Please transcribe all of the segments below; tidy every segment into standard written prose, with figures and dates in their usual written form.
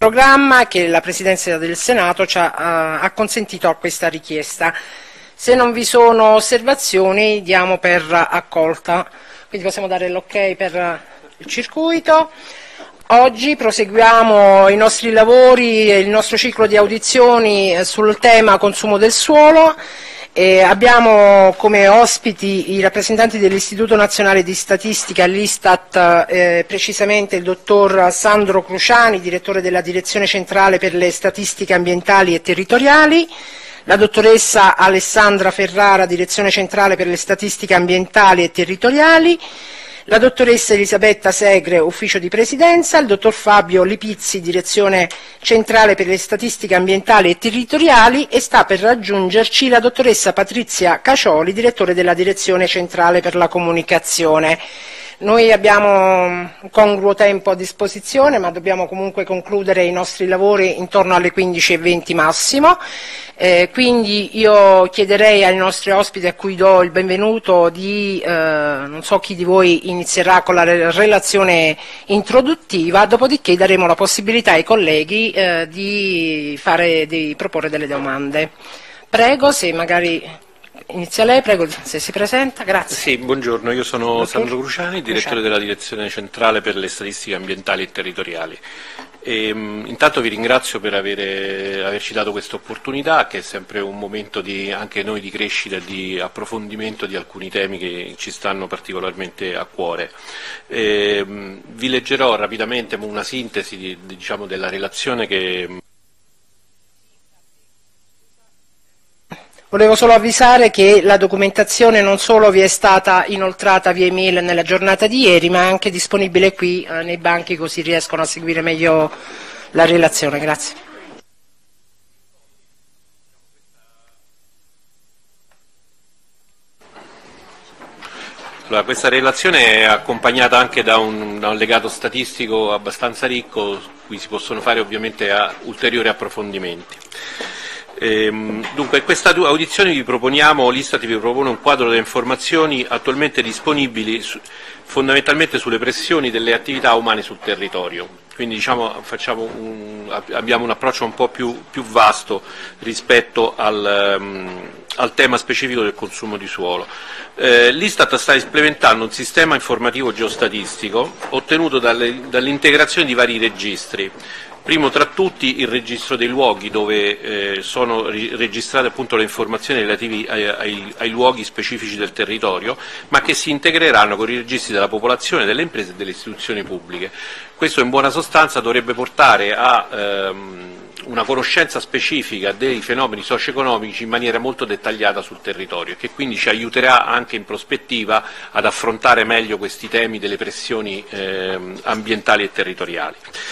programma che la Presidenza del Senato ci ha consentito a questa richiesta. Se non vi sono osservazioni diamo per accolta, quindi possiamo dare l'ok per il circuito. Oggi proseguiamo i nostri lavori e il nostro ciclo di audizioni sul tema consumo del suolo. Abbiamo come ospiti i rappresentanti dell'Istituto Nazionale di Statistica, l'Istat, precisamente il dottor Sandro Cruciani, direttore della Direzione Centrale per le Statistiche Ambientali e Territoriali, la dottoressa Alessandra Ferrara, Direzione Centrale per le Statistiche Ambientali e Territoriali, la dottoressa Elisabetta Segre, Ufficio di Presidenza, il dottor Fabio Lipizzi, Direzione Centrale per le Statistiche Ambientali e Territoriali, e sta per raggiungerci la dottoressa Patrizia Cacioli, Direttore della Direzione Centrale per la Comunicazione. Noi abbiamo un congruo tempo a disposizione, ma dobbiamo comunque concludere i nostri lavori intorno alle 15:20 massimo. Quindi io chiederei ai nostri ospiti, a cui do il benvenuto, non so chi di voi inizierà con la relazione introduttiva, dopodiché daremo la possibilità ai colleghi di proporre delle domande. Prego, se magari inizia lei, prego, se si presenta, grazie. Sì, buongiorno, io sono Sandro Cruciani, direttore della Direzione Centrale per le Statistiche Ambientali e Territoriali. Intanto vi ringrazio per averci dato questa opportunità, che è sempre un momento anche noi di crescita e di approfondimento di alcuni temi che ci stanno particolarmente a cuore. Vi leggerò rapidamente una sintesi della relazione che... Volevo solo avvisare che la documentazione non solo vi è stata inoltrata via email nella giornata di ieri, ma è anche disponibile qui nei banchi, così riescono a seguire meglio la relazione. Grazie. Allora, questa relazione è accompagnata anche da un allegato statistico abbastanza ricco, su cui si possono fare ovviamente ulteriori approfondimenti. Dunque, in questa audizione l'Istat vi propone un quadro delle informazioni attualmente disponibili fondamentalmente sulle pressioni delle attività umane sul territorio. Quindi abbiamo un approccio un po' più vasto rispetto al tema specifico del consumo di suolo. L'Istat sta implementando un sistema informativo geostatistico ottenuto dall'integrazione di vari registri. Primo tra tutti il registro dei luoghi, dove sono registrate appunto le informazioni relative ai luoghi specifici del territorio, ma che si integreranno con i registri della popolazione, delle imprese e delle istituzioni pubbliche. Questo in buona sostanza dovrebbe portare a una conoscenza specifica dei fenomeni socio-economici in maniera molto dettagliata sul territorio, e che quindi ci aiuterà anche in prospettiva ad affrontare meglio questi temi delle pressioni ambientali e territoriali.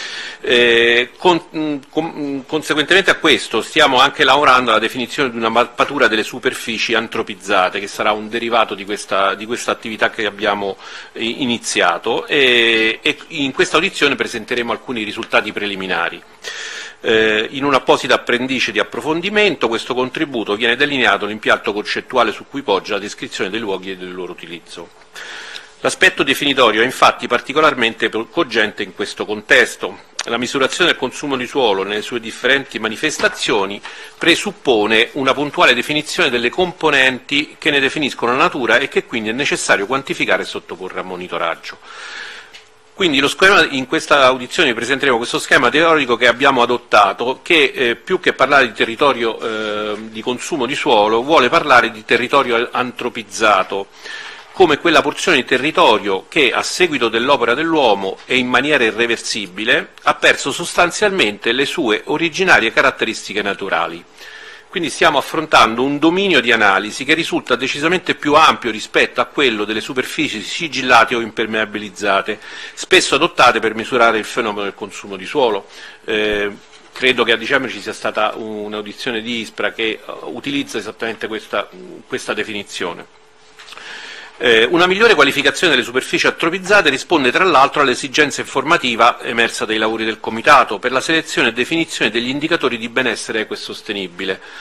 Conseguentemente a questo stiamo anche lavorando alla definizione di una mappatura delle superfici antropizzate, che sarà un derivato di questa attività che abbiamo iniziato, e in questa audizione presenteremo alcuni risultati preliminari. In un'apposita appendice di approfondimento questo contributo viene delineato l'impianto concettuale su cui poggia la descrizione dei luoghi e del loro utilizzo. L'aspetto definitorio è infatti particolarmente cogente in questo contesto. La misurazione del consumo di suolo nelle sue differenti manifestazioni presuppone una puntuale definizione delle componenti che ne definiscono la natura e che quindi è necessario quantificare e sottoporre a monitoraggio. Quindi in questa audizione vi presenteremo questo schema teorico che abbiamo adottato, che più che parlare di territorio di consumo di suolo vuole parlare di territorio antropizzato, come quella porzione di territorio che, a seguito dell'opera dell'uomo e in maniera irreversibile, ha perso sostanzialmente le sue originarie caratteristiche naturali. Quindi stiamo affrontando un dominio di analisi che risulta decisamente più ampio rispetto a quello delle superfici sigillate o impermeabilizzate, spesso adottate per misurare il fenomeno del consumo di suolo. Credo che a dicembre ci sia stata un'audizione di ISPRA che utilizza esattamente questa definizione. Una migliore qualificazione delle superfici antropizzate risponde tra l'altro all'esigenza informativa emersa dai lavori del Comitato per la selezione e definizione degli indicatori di benessere equo e sostenibile.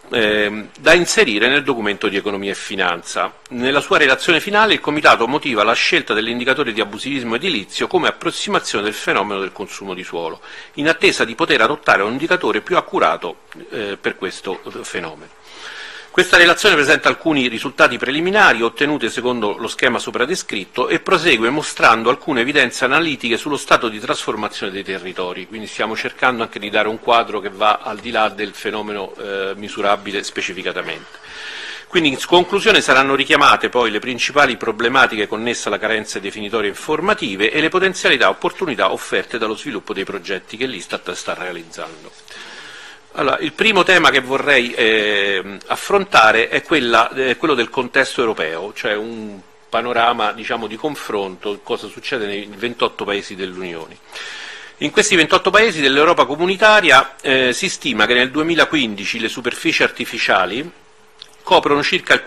da inserire nel documento di economia e finanza. Nella sua relazione finale il Comitato motiva la scelta dell'indicatore di abusivismo edilizio come approssimazione del fenomeno del consumo di suolo, in attesa di poter adottare un indicatore più accurato per questo fenomeno. Questa relazione presenta alcuni risultati preliminari ottenuti secondo lo schema sopra descritto e prosegue mostrando alcune evidenze analitiche sullo stato di trasformazione dei territori, quindi stiamo cercando anche di dare un quadro che va al di là del fenomeno misurabile specificatamente. Quindi in conclusione saranno richiamate poi le principali problematiche connesse alla carenza definitorie informative e le potenzialità e opportunità offerte dallo sviluppo dei progetti che l'Istat sta realizzando. Allora, il primo tema che vorrei affrontare è quello del contesto europeo, cioè un panorama, diciamo, di confronto, cosa succede nei 28 paesi dell'Unione. In questi 28 paesi dell'Europa comunitaria si stima che nel 2015 le superfici artificiali coprono circa il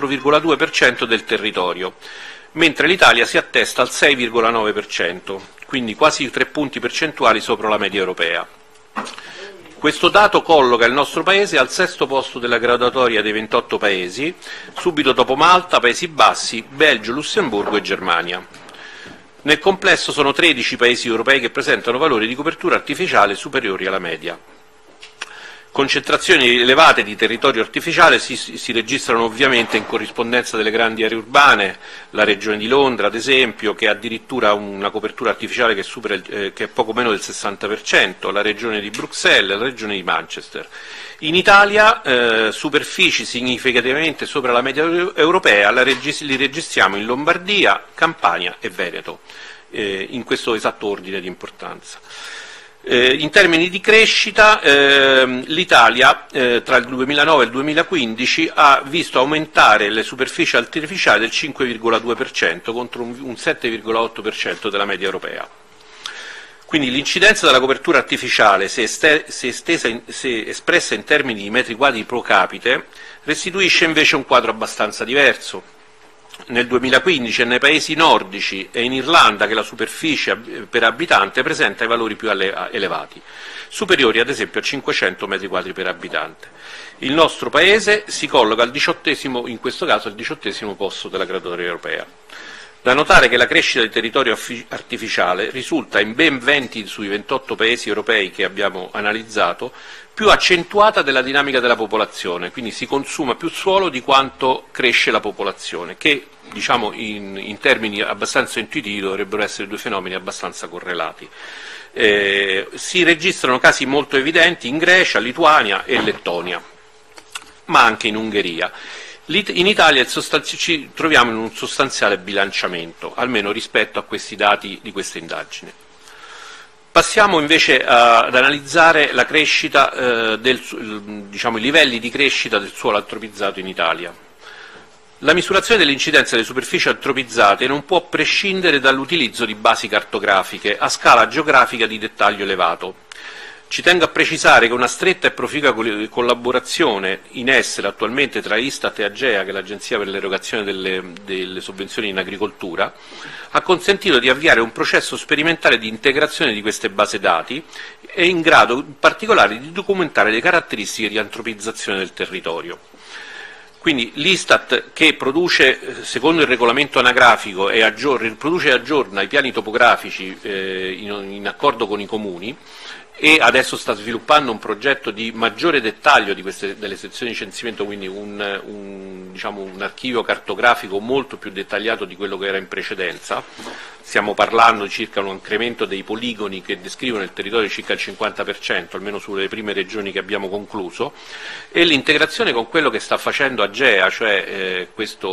4,2% del territorio, mentre l'Italia si attesta al 6,9%, quindi quasi 3 punti percentuali sopra la media europea. Questo dato colloca il nostro Paese al 6° posto della graduatoria dei 28 Paesi, subito dopo Malta, Paesi Bassi, Belgio, Lussemburgo e Germania. Nel complesso sono 13 Paesi europei che presentano valori di copertura artificiale superiori alla media. Concentrazioni elevate di territorio artificiale si registrano ovviamente in corrispondenza delle grandi aree urbane, la regione di Londra ad esempio, che ha addirittura una copertura artificiale che è poco meno del 60%, la regione di Bruxelles, la regione di Manchester. In Italia superfici significativamente sopra la media europea li registriamo in Lombardia, Campania e Veneto, in questo esatto ordine di importanza. In termini di crescita, l'Italia tra il 2009 e il 2015 ha visto aumentare le superfici artificiali del 5,2% contro un 7,8% della media europea. Quindi l'incidenza della copertura artificiale, se espressa in termini di metri quadri pro capite, restituisce invece un quadro abbastanza diverso. Nel 2015 è nei paesi nordici e in Irlanda che la superficie per abitante presenta i valori più elevati, superiori ad esempio a 500 metri quadri per abitante. Il nostro paese si colloca al 18°, in questo caso al 18° posto della graduatoria europea. Da notare che la crescita del territorio artificiale risulta in ben 20 sui 28 paesi europei che abbiamo analizzato più accentuata della dinamica della popolazione, quindi si consuma più suolo di quanto cresce la popolazione, che diciamo in termini abbastanza intuitivi dovrebbero essere due fenomeni abbastanza correlati. Si registrano casi molto evidenti in Grecia, Lituania e Lettonia, ma anche in Ungheria. In Italia ci troviamo in un sostanziale bilanciamento, almeno rispetto a questi dati di questa indagine. Passiamo invece ad analizzare la crescita, i livelli di crescita del suolo antropizzato in Italia. La misurazione dell'incidenza delle superfici antropizzate non può prescindere dall'utilizzo di basi cartografiche a scala geografica di dettaglio elevato. Ci tengo a precisare che una stretta e proficua collaborazione in essere attualmente tra Istat e Agea, che è l'Agenzia per l'erogazione delle sovvenzioni in agricoltura, ha consentito di avviare un processo sperimentale di integrazione di queste basi dati e in grado in particolare di documentare le caratteristiche di antropizzazione del territorio. Quindi l'Istat, che produce, secondo il regolamento anagrafico, produce e aggiorna i piani topografici in accordo con i comuni, e adesso sta sviluppando un progetto di maggiore dettaglio delle sezioni di censimento, quindi un archivio cartografico molto più dettagliato di quello che era in precedenza. Stiamo parlando di circa un incremento dei poligoni che descrivono il territorio di circa il 50%, almeno sulle prime regioni che abbiamo concluso, e l'integrazione con quello che sta facendo Agea, cioè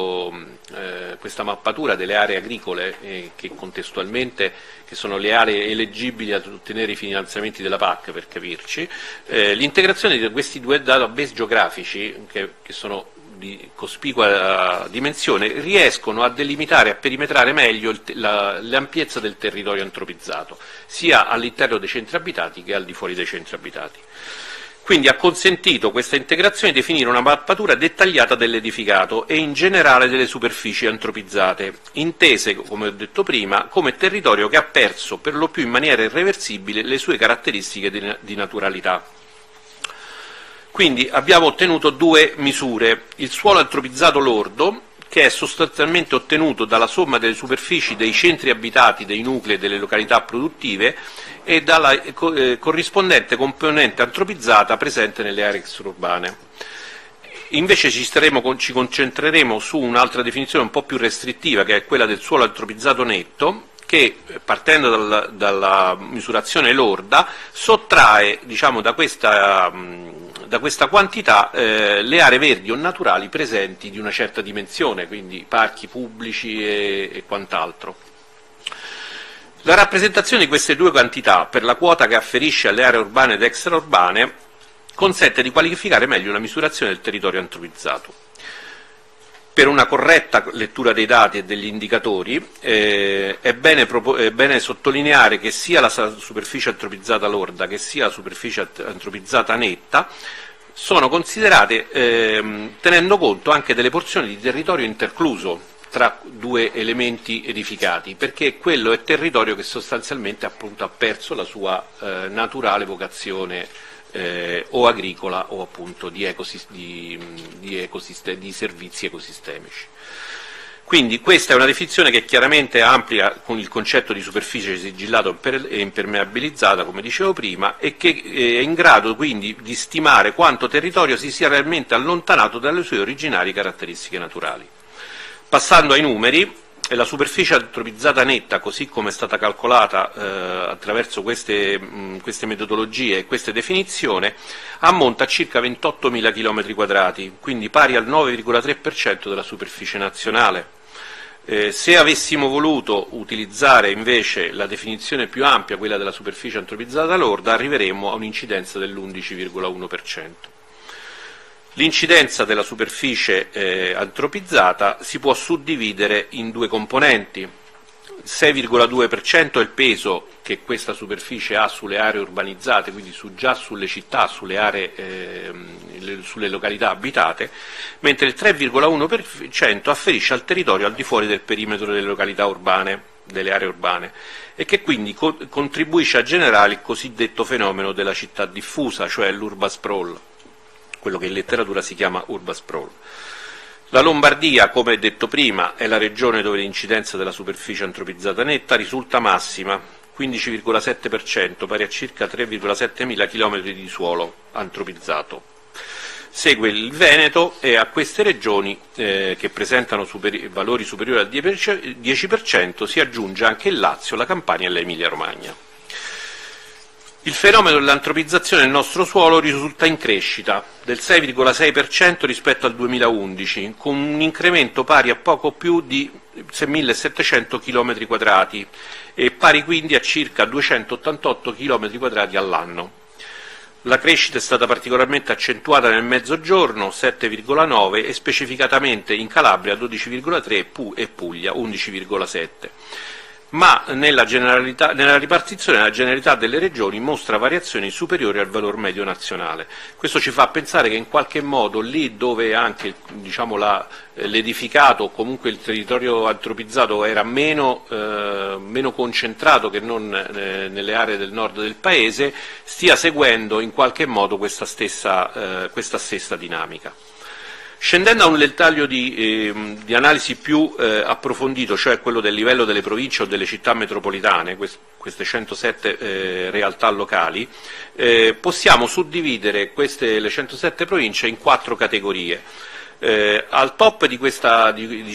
questa mappatura delle aree agricole che contestualmente che sono le aree eleggibili ad ottenere i finanziamenti della PAC, per capirci, l'integrazione di questi due database geografici che sono di cospicua dimensione riescono a delimitare, a perimetrare meglio l'ampiezza del territorio antropizzato, sia all'interno dei centri abitati che al di fuori dei centri abitati. Quindi ha consentito questa integrazione di definire una mappatura dettagliata dell'edificato e in generale delle superfici antropizzate, intese, come ho detto prima, come territorio che ha perso per lo più in maniera irreversibile le sue caratteristiche di naturalità. Quindi abbiamo ottenuto due misure: il suolo antropizzato lordo, che è sostanzialmente ottenuto dalla somma delle superfici dei centri abitati, dei nuclei e delle località produttive, e dalla corrispondente componente antropizzata presente nelle aree extraurbane. Invece ci concentreremo su un'altra definizione un po' più restrittiva, che è quella del suolo antropizzato netto, che partendo dalla misurazione lorda sottrae, diciamo, da questa quantità le aree verdi o naturali presenti di una certa dimensione, quindi parchi pubblici e quant'altro. La rappresentazione di queste due quantità per la quota che afferisce alle aree urbane ed extraurbane consente di qualificare meglio la misurazione del territorio antropizzato. Per una corretta lettura dei dati e degli indicatori è bene sottolineare che sia la superficie antropizzata lorda che sia la superficie antropizzata netta sono considerate tenendo conto anche delle porzioni di territorio intercluso tra due elementi edificati, perché quello è territorio che sostanzialmente appunto ha perso la sua naturale vocazione o agricola o appunto di servizi ecosistemici. Quindi questa è una definizione che chiaramente amplia con il concetto di superficie sigillata e impermeabilizzata, come dicevo prima, e che è in grado quindi di stimare quanto territorio si sia realmente allontanato dalle sue originarie caratteristiche naturali. Passando ai numeri, la superficie antropizzata netta, così come è stata calcolata attraverso queste metodologie e queste definizioni, ammonta a circa 28.000 km², quindi pari al 9,3% della superficie nazionale. Se avessimo voluto utilizzare invece la definizione più ampia, quella della superficie antropizzata lorda, arriveremmo a un'incidenza dell'11,1%. L'incidenza della superficie antropizzata si può suddividere in due componenti. 6,2% è il peso che questa superficie ha sulle aree urbanizzate, quindi già sulle città, sulle aree, sulle località abitate, mentre il 3,1% afferisce al territorio al di fuori del perimetro delle località urbane, delle aree urbane, e che quindi contribuisce a generare il cosiddetto fenomeno della città diffusa, cioè l'urban sprawl, quello che in letteratura si chiama urban sprawl. La Lombardia, come detto prima, è la regione dove l'incidenza della superficie antropizzata netta risulta massima, 15,7%, pari a circa 3,7 mila km di suolo antropizzato. Segue il Veneto e a queste regioni che presentano valori superiori al 10% si aggiunge anche il Lazio, la Campania e l'Emilia Romagna. Il fenomeno dell'antropizzazione del nostro suolo risulta in crescita del 6,6% rispetto al 2011, con un incremento pari a poco più di 1.700 km² e pari quindi a circa 288 km² all'anno. La crescita è stata particolarmente accentuata nel Mezzogiorno, 7,9, e specificatamente in Calabria 12,3 e Puglia 11,7. Ma nella ripartizione la generalità delle regioni mostra variazioni superiori al valore medio nazionale. Questo ci fa pensare che in qualche modo lì dove anche, diciamo, l'edificato o comunque il territorio antropizzato era meno concentrato che non nelle aree del nord del paese, stia seguendo in qualche modo questa stessa dinamica. Scendendo a un dettaglio di analisi più approfondito, cioè quello del livello delle province o delle città metropolitane, queste 107 realtà locali, possiamo suddividere le 107 province in 4 categorie. Al top di queste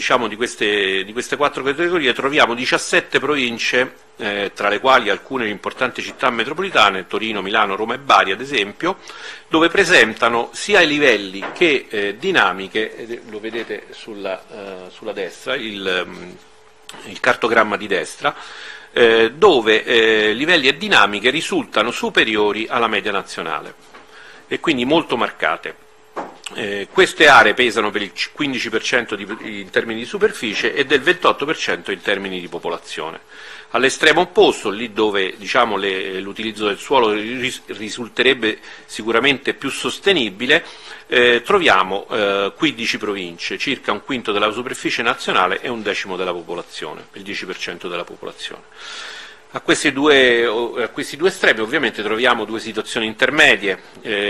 4 categorie troviamo 17 province, tra le quali alcune importanti città metropolitane, Torino, Milano, Roma e Bari ad esempio, dove presentano sia i livelli che dinamiche, lo vedete sulla destra, il cartogramma di destra, dove livelli e dinamiche risultano superiori alla media nazionale e quindi molto marcate. Queste aree pesano per il 15% in termini di superficie e del 28% in termini di popolazione. All'estremo opposto, lì dove, diciamo, l'utilizzo del suolo risulterebbe sicuramente più sostenibile, troviamo 15 province, circa un quinto della superficie nazionale e un decimo della popolazione, il 10% della popolazione. A questi due estremi ovviamente troviamo due situazioni intermedie,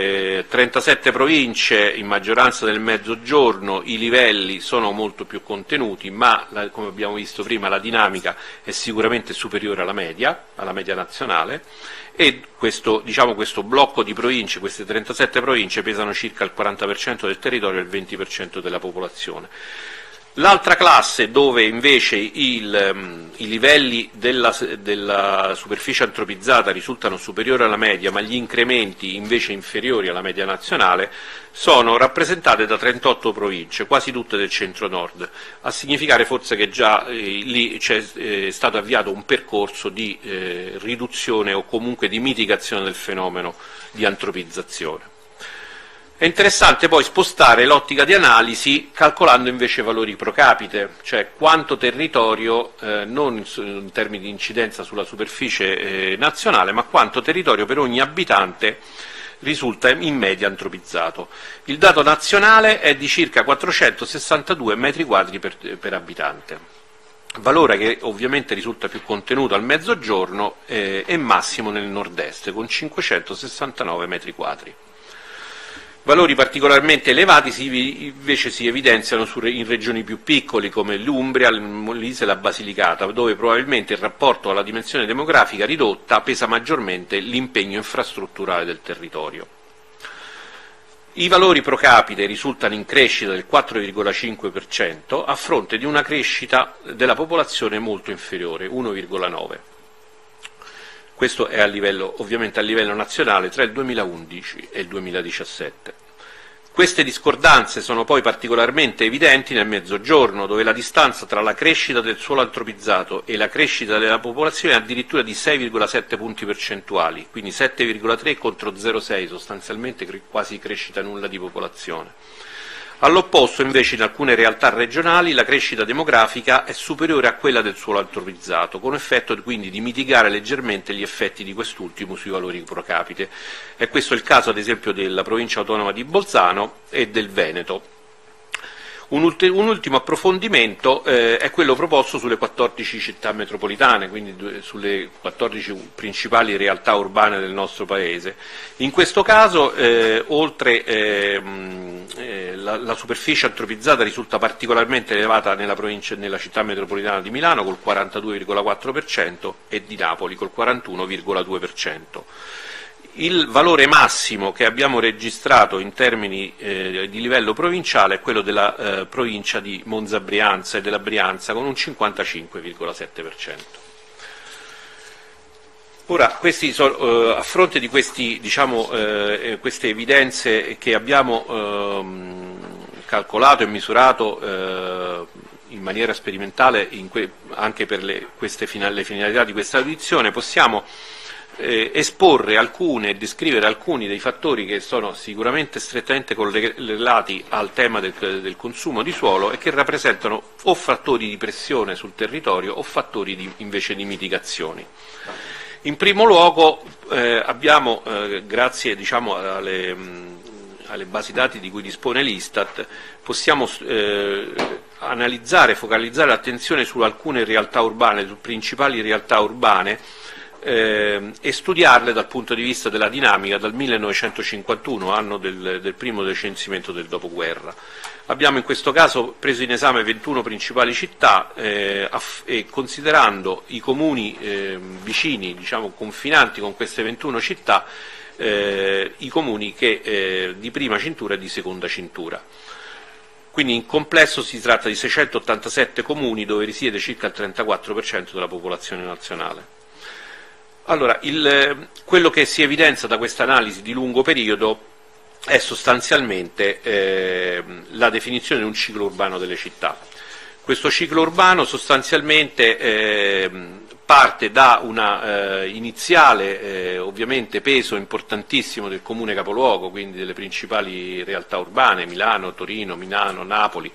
37 province, in maggioranza del mezzogiorno, i livelli sono molto più contenuti, ma come abbiamo visto prima la dinamica è sicuramente superiore alla media nazionale, e questo blocco di province, queste 37 province, pesano circa il 40% del territorio e il 20% della popolazione. L'altra classe, dove invece i livelli della superficie antropizzata risultano superiori alla media, ma gli incrementi invece inferiori alla media nazionale, sono rappresentate da 38 province, quasi tutte del centro-nord, a significare forse che già lì è stato avviato un percorso di riduzione o comunque di mitigazione del fenomeno di antropizzazione. È interessante poi spostare l'ottica di analisi calcolando invece valori pro capite, cioè quanto territorio, non in termini di incidenza sulla superficie nazionale, ma quanto territorio per ogni abitante risulta in media antropizzato. Il dato nazionale è di circa 462 metri quadri per abitante, valore che ovviamente risulta più contenuto al mezzogiorno e massimo nel nord-est, con 569 metri quadri. Valori particolarmente elevati invece si evidenziano in regioni più piccole come l'Umbria, il Molise e la Basilicata, dove probabilmente il rapporto alla dimensione demografica ridotta pesa maggiormente l'impegno infrastrutturale del territorio. I valori pro capite risultano in crescita del 4,5% a fronte di una crescita della popolazione molto inferiore, 1,9%. Questo è ovviamente a livello nazionale tra il 2011 e il 2017. Queste discordanze sono poi particolarmente evidenti nel Mezzogiorno, dove la distanza tra la crescita del suolo antropizzato e la crescita della popolazione è addirittura di 6,7 punti percentuali, quindi 7,3 contro 0,6, sostanzialmente quasi crescita nulla di popolazione. All'opposto, invece, in alcune realtà regionali la crescita demografica è superiore a quella del suolo antropizzato, con effetto quindi di mitigare leggermente gli effetti di quest'ultimo sui valori pro capite. E questo è il caso, ad esempio, della provincia autonoma di Bolzano e del Veneto. Un ultimo approfondimento è quello proposto sulle 14 città metropolitane, quindi sulle 14 principali realtà urbane del nostro Paese. In questo caso, oltre la superficie antropizzata risulta particolarmente elevata nella città metropolitana di Milano col 42,4% e di Napoli col 41,2%. Il valore massimo che abbiamo registrato in termini di livello provinciale è quello della provincia di Monza Brianza e della Brianza con un 55,7%. Ora, a fronte di queste evidenze che abbiamo calcolato e misurato in maniera sperimentale anche per le finalità di questa audizione, possiamo esporre e descrivere alcuni dei fattori che sono sicuramente strettamente correlati al tema del consumo di suolo e che rappresentano o fattori di pressione sul territorio o fattori invece di mitigazione. In primo luogo abbiamo, grazie alle basi dati di cui dispone l'Istat, possiamo analizzare, focalizzare l'attenzione su alcune realtà urbane, su principali realtà urbane, e studiarle dal punto di vista della dinamica dal 1951, anno del primo censimento del dopoguerra. Abbiamo in questo caso preso in esame 21 principali città e considerando i comuni vicini, confinanti con queste 21 città, i comuni che di prima cintura e di seconda cintura. Quindi in complesso si tratta di 687 comuni dove risiede circa il 34% della popolazione nazionale. Allora, quello che si evidenzia da questa analisi di lungo periodo è sostanzialmente la definizione di un ciclo urbano delle città. Questo ciclo urbano sostanzialmente parte da un iniziale ovviamente peso importantissimo del comune capoluogo, quindi delle principali realtà urbane, Milano, Torino, Milano, Napoli,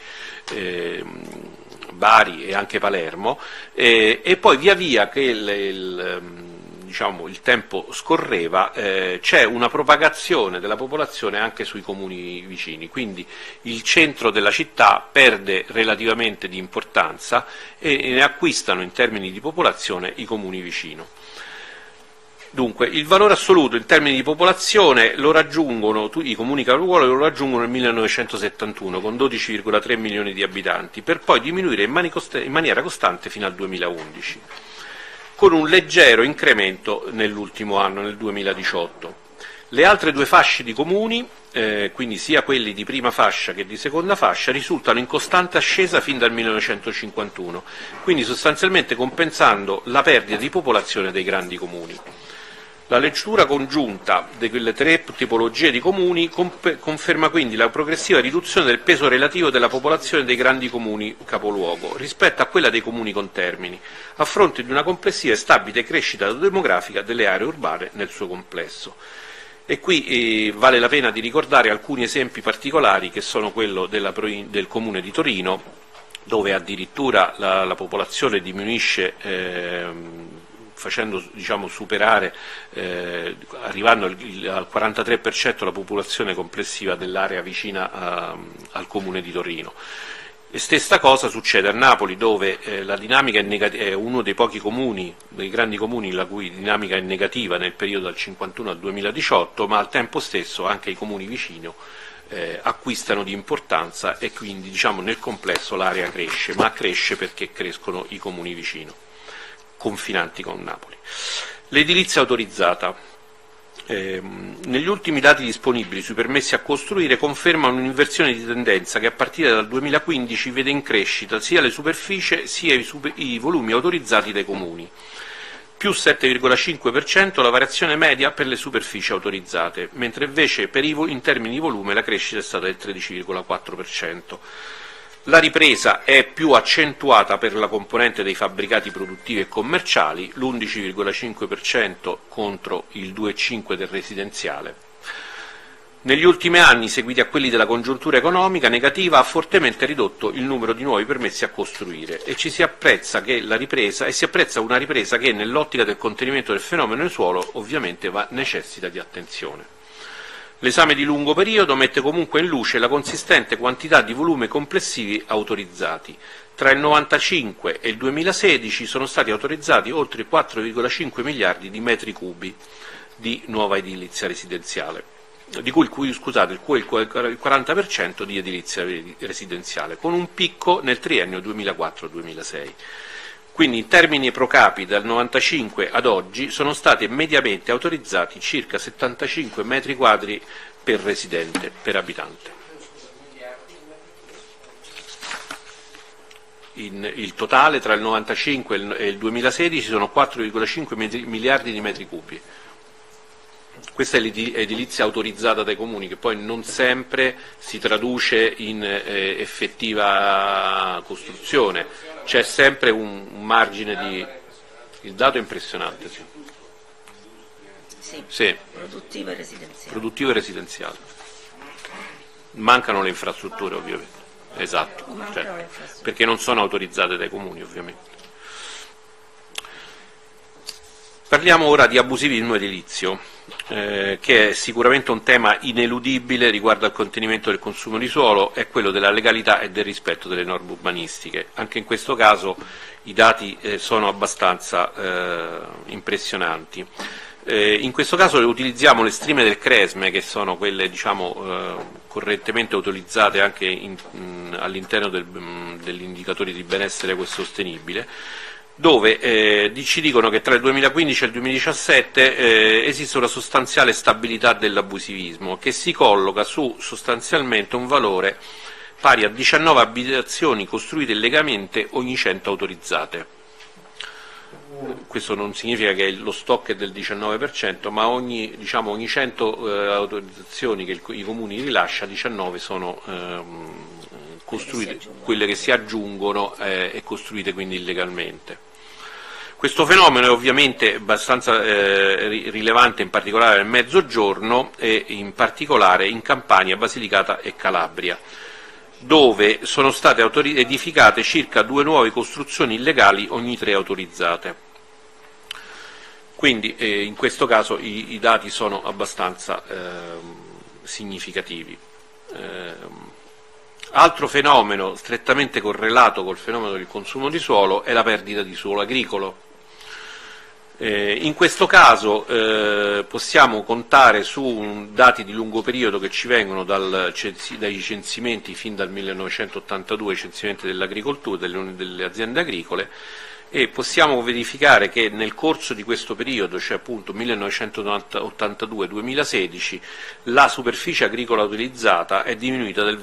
Bari e anche Palermo, e poi via via che diciamo, il tempo scorreva, c'è una propagazione della popolazione anche sui comuni vicini, quindi il centro della città perde relativamente di importanza e ne acquistano in termini di popolazione i comuni vicino. Dunque, il valore assoluto in termini di popolazione lo raggiungono, i comuni capoluogo lo raggiungono nel 1971 con 12,3 milioni di abitanti, per poi diminuire in maniera costante fino al 2011, con un leggero incremento nell'ultimo anno, nel 2018. Le altre due fasce di comuni, quindi sia quelli di prima fascia che di seconda fascia, risultano in costante ascesa fin dal 1951, quindi sostanzialmente compensando la perdita di popolazione dei grandi comuni. La lettura congiunta di quelle tre tipologie di comuni conferma quindi la progressiva riduzione del peso relativo della popolazione dei grandi comuni capoluogo rispetto a quella dei comuni contermini, a fronte di una complessiva e stabile crescita demografica delle aree urbane nel suo complesso. E qui vale la pena di ricordare alcuni esempi particolari, che sono quello del comune di Torino, dove addirittura la popolazione diminuisce facendo, diciamo, superare, arrivando al 43% la popolazione complessiva dell'area vicina al comune di Torino. E stessa cosa succede a Napoli, dove la dinamica è uno dei pochi comuni, dei grandi comuni, la cui dinamica è negativa nel periodo dal 51 al 2018, ma al tempo stesso anche i comuni vicino acquistano di importanza e quindi, diciamo, nel complesso l'area cresce, ma cresce perché crescono i comuni vicino, confinanti con Napoli. L'edilizia autorizzata. Negli ultimi dati disponibili sui permessi a costruire confermano un'inversione di tendenza che a partire dal 2015 vede in crescita sia le superficie sia i volumi autorizzati dai comuni. Più 7,5% la variazione media per le superfici autorizzate, mentre invece in termini di volume la crescita è stata del 13,4%. La ripresa è più accentuata per la componente dei fabbricati produttivi e commerciali, l'11,5% contro il 2,5% del residenziale. Negli ultimi anni, seguiti a quelli della congiuntura economica negativa, ha fortemente ridotto il numero di nuovi permessi a costruire e si apprezza una ripresa che, nell'ottica del contenimento del fenomeno in suolo, ovviamente necessita di attenzione. L'esame di lungo periodo mette comunque in luce la consistente quantità di volume complessivi autorizzati. Tra il 1995 e il 2016 sono stati autorizzati oltre 4,5 miliardi di metri cubi di nuova edilizia residenziale, di cui il 40% di edilizia residenziale, con un picco nel triennio 2004-2006. Quindi in termini pro capite dal 1995 ad oggi sono stati mediamente autorizzati circa 75 metri quadri per residente, per abitante. Il totale tra il 1995 e il 2016 sono 4,5 miliardi di metri cubi. Questa è l'edilizia autorizzata dai comuni, che poi non sempre si traduce in effettiva costruzione. C'è sempre un margine di... Il dato è impressionante, sì. Sì. Produttivo e residenziale. Produttivo e residenziale. Mancano le infrastrutture, ovviamente. Esatto, certo, perché non sono autorizzate dai comuni, ovviamente. Parliamo ora di abusivismo edilizio, che è sicuramente un tema ineludibile riguardo al contenimento del consumo di suolo, è quello della legalità e del rispetto delle norme urbanistiche. Anche in questo caso i dati sono abbastanza impressionanti. In questo caso utilizziamo le stime del CRESME, che sono quelle, diciamo, correntemente utilizzate anche all'interno degli indicatori di benessere ecosostenibile, dove ci dicono che tra il 2015 e il 2017 esiste una sostanziale stabilità dell'abusivismo, che si colloca su sostanzialmente un valore pari a 19 abitazioni costruite illegalmente ogni 100 autorizzate. Questo non significa che lo stock è del 19%, ma ogni 100 autorizzazioni che i comuni rilascia, 19 sono costruite, quelle che si aggiungono e costruite quindi illegalmente. Questo fenomeno è ovviamente abbastanza rilevante, in particolare nel Mezzogiorno e in particolare in Campania, Basilicata e Calabria, dove sono state edificate circa 2 nuove costruzioni illegali ogni 3 autorizzate. Quindi in questo caso i dati sono abbastanza significativi. Altro fenomeno strettamente correlato col fenomeno del consumo di suolo è la perdita di suolo agricolo. In questo caso possiamo contare su dati di lungo periodo che ci vengono dai censimenti fin dal 1982, censimenti dell'agricoltura, delle aziende agricole, e possiamo verificare che nel corso di questo periodo, cioè appunto 1982-2016, la superficie agricola utilizzata è diminuita del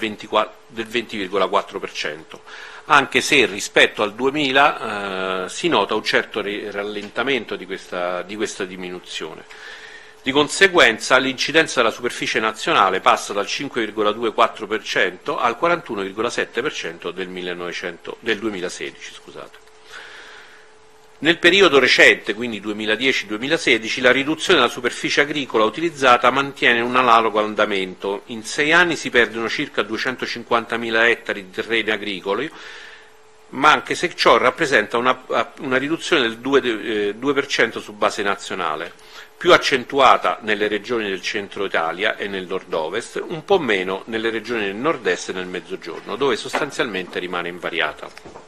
20,4%, anche se rispetto al 2000 si nota un certo rallentamento di questa diminuzione. Di conseguenza l'incidenza della superficie nazionale passa dal 5,24% al 41,7% del 2016. Scusate. Nel periodo recente, quindi 2010-2016, la riduzione della superficie agricola utilizzata mantiene un analogo andamento. In 6 anni si perdono circa 250.000 ettari di terreni agricoli, ma anche se ciò rappresenta una riduzione del 2% su base nazionale, più accentuata nelle regioni del centro Italia e nel nord-ovest, un po' meno nelle regioni del nord-est e nel mezzogiorno, dove sostanzialmente rimane invariata.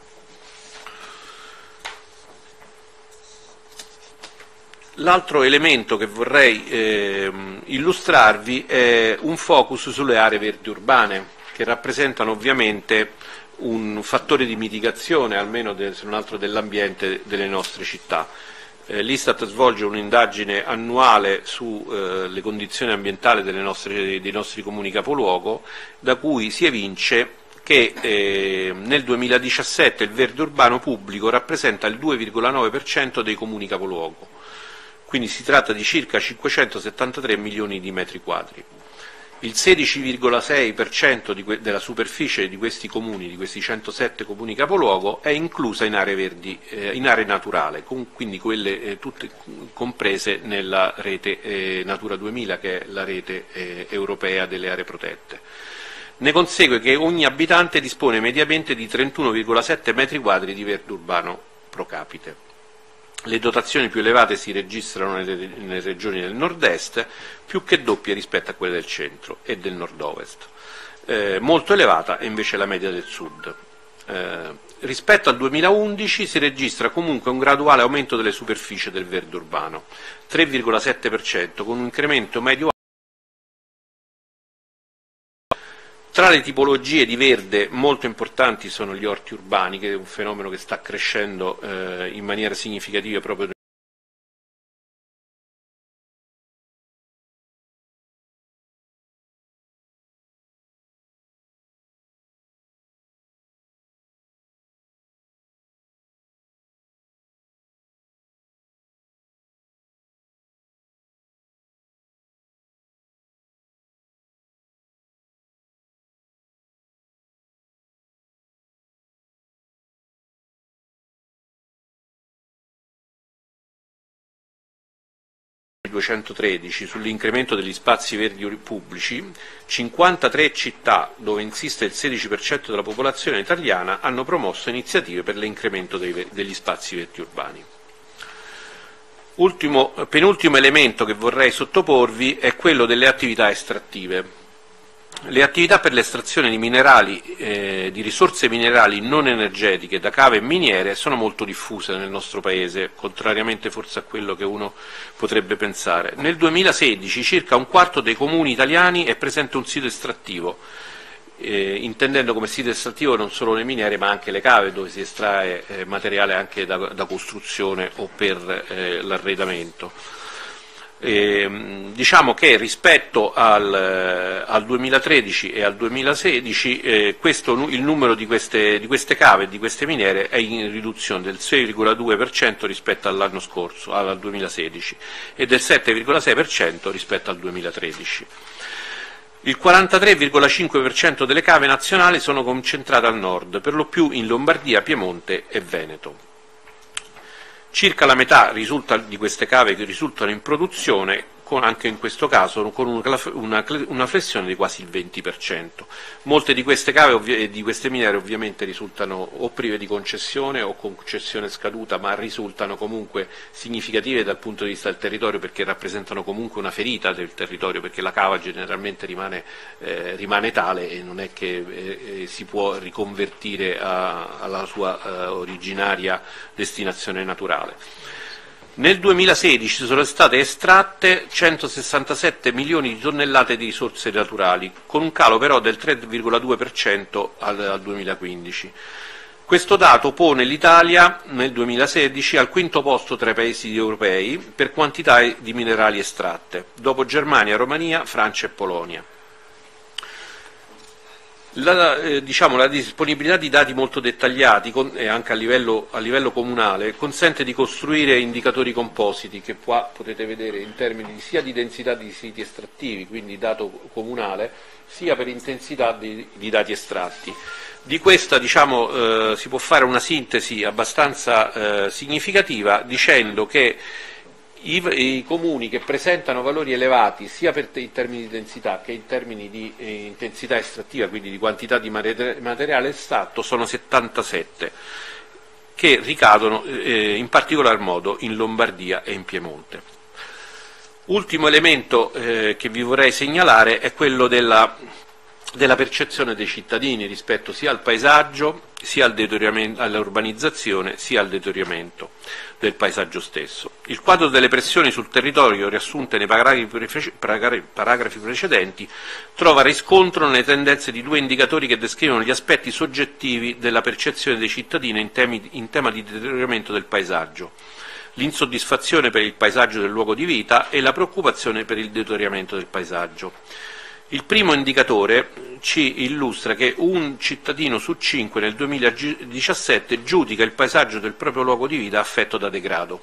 L'altro elemento che vorrei illustrarvi è un focus sulle aree verdi urbane, che rappresentano ovviamente un fattore di mitigazione, almeno se non altro dell'ambiente delle nostre città. L'Istat svolge un'indagine annuale sulle condizioni ambientali dei nostri comuni capoluogo, da cui si evince che nel 2017 il verde urbano pubblico rappresenta il 2,9% dei comuni capoluogo. Quindi si tratta di circa 573 milioni di metri quadri. Il 16,6% della superficie di questi comuni, di questi 107 comuni capoluogo, è inclusa in aree verdi, in aree naturali, quindi quelle tutte comprese nella rete Natura 2000, che è la rete europea delle aree protette. Ne consegue che ogni abitante dispone mediamente di 31,7 metri quadri di verde urbano pro capite. Le dotazioni più elevate si registrano nelle regioni del nord-est, più che doppie rispetto a quelle del centro e del nord-ovest. Molto elevata è invece la media del sud. Rispetto al 2011 si registra comunque un graduale aumento delle superfici del verde urbano, 3,7%, con un incremento medio. Tra le tipologie di verde molto importanti sono gli orti urbani, che è un fenomeno che sta crescendo in maniera significativa proprio nel 213 sull'incremento degli spazi verdi pubblici, 53 città, dove insiste il 16% della popolazione italiana, hanno promosso iniziative per l'incremento degli spazi verdi urbani. Penultimo elemento che vorrei sottoporvi è quello delle attività estrattive. Le attività per l'estrazione di minerali, di risorse minerali non energetiche da cave e miniere sono molto diffuse nel nostro Paese, contrariamente forse a quello che uno potrebbe pensare. Nel 2016 circa un quarto dei comuni italiani è presente un sito estrattivo, intendendo come sito estrattivo non solo le miniere ma anche le cave, dove si estrae materiale anche da costruzione o per l'arredamento. Diciamo che rispetto al 2013 e al 2016 il numero di queste cave e di queste miniere è in riduzione del 6,2% rispetto all'anno scorso, al 2016, e del 7,6% rispetto al 2013. Il 43,5% delle cave nazionali sono concentrate al nord, per lo più in Lombardia, Piemonte e Veneto. Circa la metà di queste cave che risultano in produzione anche in questo caso con una flessione di quasi il 20%. Molte di queste cave e di queste miniere ovviamente risultano o prive di concessione o concessione scaduta, ma risultano comunque significative dal punto di vista del territorio, perché rappresentano comunque una ferita del territorio, perché la cava generalmente rimane tale e non è che si può riconvertire alla sua originaria destinazione naturale. Nel 2016 sono state estratte 167 milioni di tonnellate di risorse naturali, con un calo però del 3,2% al 2015. Questo dato pone l'Italia nel 2016 al quinto posto tra i paesi europei per quantità di minerali estratte, dopo Germania, Romania, Francia e Polonia. La disponibilità di dati molto dettagliati e anche a livello comunale consente di costruire indicatori compositi che qua potete vedere in termini sia di densità di siti estrattivi, quindi dato comunale, sia per intensità di dati estratti. Di questa si può fare una sintesi abbastanza significativa dicendo che i comuni che presentano valori elevati sia in termini di densità che in termini di intensità estrattiva, quindi di quantità di materiale estratto, sono 77, che ricadono in particolar modo in Lombardia e in Piemonte. Ultimo elemento che vi vorrei segnalare è quello della percezione dei cittadini rispetto sia al paesaggio, sia all'urbanizzazione, sia al deterioramento del paesaggio stesso. Il quadro delle pressioni sul territorio riassunte nei paragrafi precedenti trova riscontro nelle tendenze di due indicatori che descrivono gli aspetti soggettivi della percezione dei cittadini in tema di deterioramento del paesaggio: l'insoddisfazione per il paesaggio del luogo di vita e la preoccupazione per il deterioramento del paesaggio. Il primo indicatore ci illustra che un cittadino su 5 nel 2017 giudica il paesaggio del proprio luogo di vita affetto da degrado.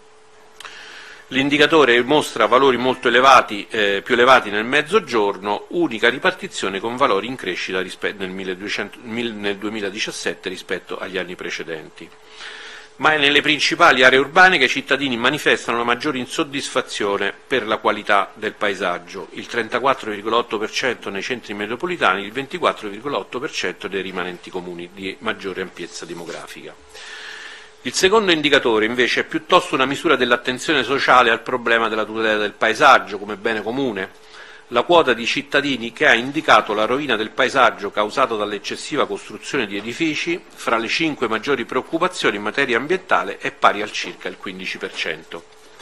L'indicatore mostra valori molto elevati, più elevati nel mezzogiorno, unica ripartizione con valori in crescita nel 2017 rispetto agli anni precedenti. Ma è nelle principali aree urbane che i cittadini manifestano la maggiore insoddisfazione per la qualità del paesaggio, il 34,8% nei centri metropolitani, il 24,8% dei rimanenti comuni di maggiore ampiezza demografica. Il secondo indicatore invece è piuttosto una misura dell'attenzione sociale al problema della tutela del paesaggio come bene comune. La quota di cittadini che ha indicato la rovina del paesaggio causata dall'eccessiva costruzione di edifici fra le 5 maggiori preoccupazioni in materia ambientale è pari al circa il 15%.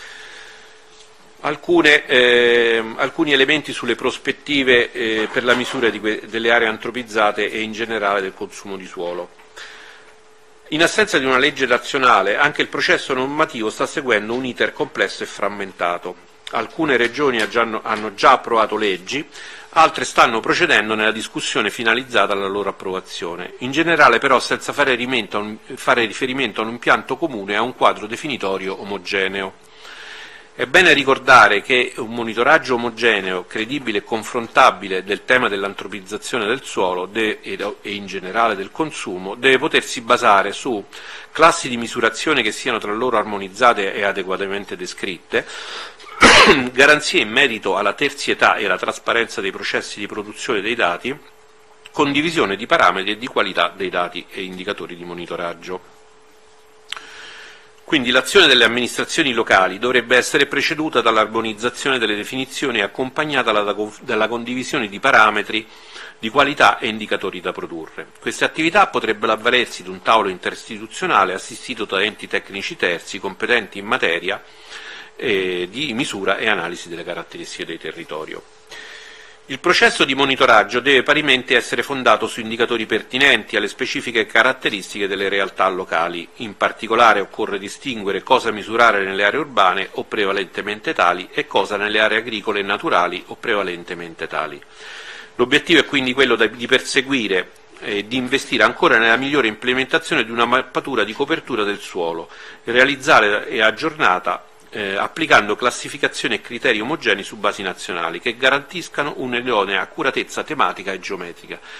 Alcuni elementi sulle prospettive per la misura delle aree antropizzate e in generale del consumo di suolo. In assenza di una legge nazionale, anche il processo normativo sta seguendo un iter complesso e frammentato. Alcune regioni hanno già approvato leggi, altre stanno procedendo nella discussione finalizzata alla loro approvazione, in generale però senza fare riferimento a un impianto comune e a un quadro definitorio omogeneo. È bene ricordare che un monitoraggio omogeneo, credibile e confrontabile del tema dell'antropizzazione del suolo e in generale del consumo deve potersi basare su classi di misurazione che siano tra loro armonizzate e adeguatamente descritte, garanzie in merito alla terzietà e alla trasparenza dei processi di produzione dei dati, condivisione di parametri e di qualità dei dati e indicatori di monitoraggio. Quindi l'azione delle amministrazioni locali dovrebbe essere preceduta dall'armonizzazione delle definizioni e accompagnata dalla condivisione di parametri di qualità e indicatori da produrre. Queste attività potrebbero avvalersi di un tavolo interistituzionale assistito da enti tecnici terzi competenti in materia di misura e analisi delle caratteristiche del territorio. Il processo di monitoraggio deve parimenti essere fondato su indicatori pertinenti alle specifiche caratteristiche delle realtà locali. In particolare occorre distinguere cosa misurare nelle aree urbane o prevalentemente tali e cosa nelle aree agricole e naturali o prevalentemente tali. L'obiettivo è quindi quello di perseguire e di investire ancora nella migliore implementazione di una mappatura di copertura del suolo, realizzata e aggiornata applicando classificazioni e criteri omogenei su basi nazionali che garantiscano un'idonea accuratezza tematica e geometrica.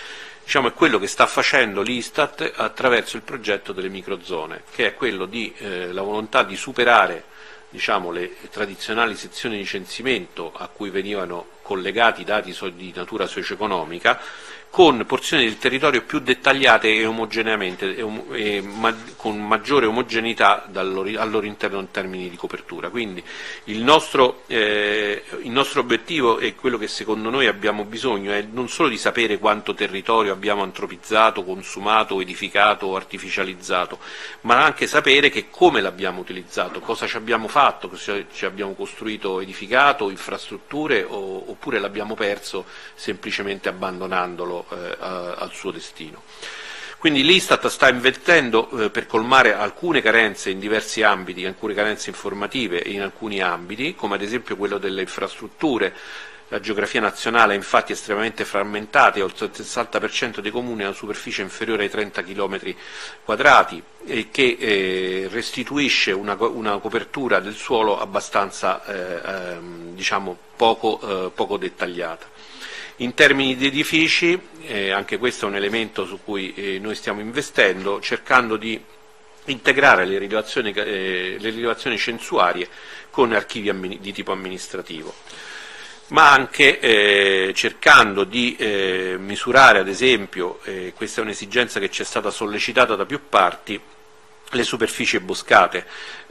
diciamo, è quello che sta facendo l'Istat attraverso il progetto delle microzone, che è quello di la volontà di superare, diciamo, le tradizionali sezioni di censimento a cui venivano collegati dati di natura socio-economica, con porzioni del territorio più dettagliate e omogeneamente, con maggiore omogeneità al loro interno in termini di copertura. Quindi il nostro obiettivo è quello che secondo noi abbiamo bisogno, è non solo di sapere quanto territorio abbiamo antropizzato, consumato, edificato o artificializzato, ma anche sapere che come l'abbiamo utilizzato, cosa ci abbiamo fatto, cosa ci abbiamo costruito, edificato, infrastrutture, oppure l'abbiamo perso semplicemente abbandonandolo al suo destino. Quindi l'Istat sta investendo per colmare alcune carenze in diversi ambiti, alcune carenze informative in alcuni ambiti, come ad esempio quello delle infrastrutture. La geografia nazionale è infatti estremamente frammentata e oltre il 60% dei comuni ha una superficie inferiore ai 30 km quadrati e che restituisce una copertura del suolo abbastanza diciamo poco dettagliata. In termini di edifici, anche questo è un elemento su cui noi stiamo investendo, cercando di integrare le rilevazioni censuarie con archivi di tipo amministrativo, ma anche cercando di misurare, ad esempio, questa è un'esigenza che ci è stata sollecitata da più parti, le superfici boscate.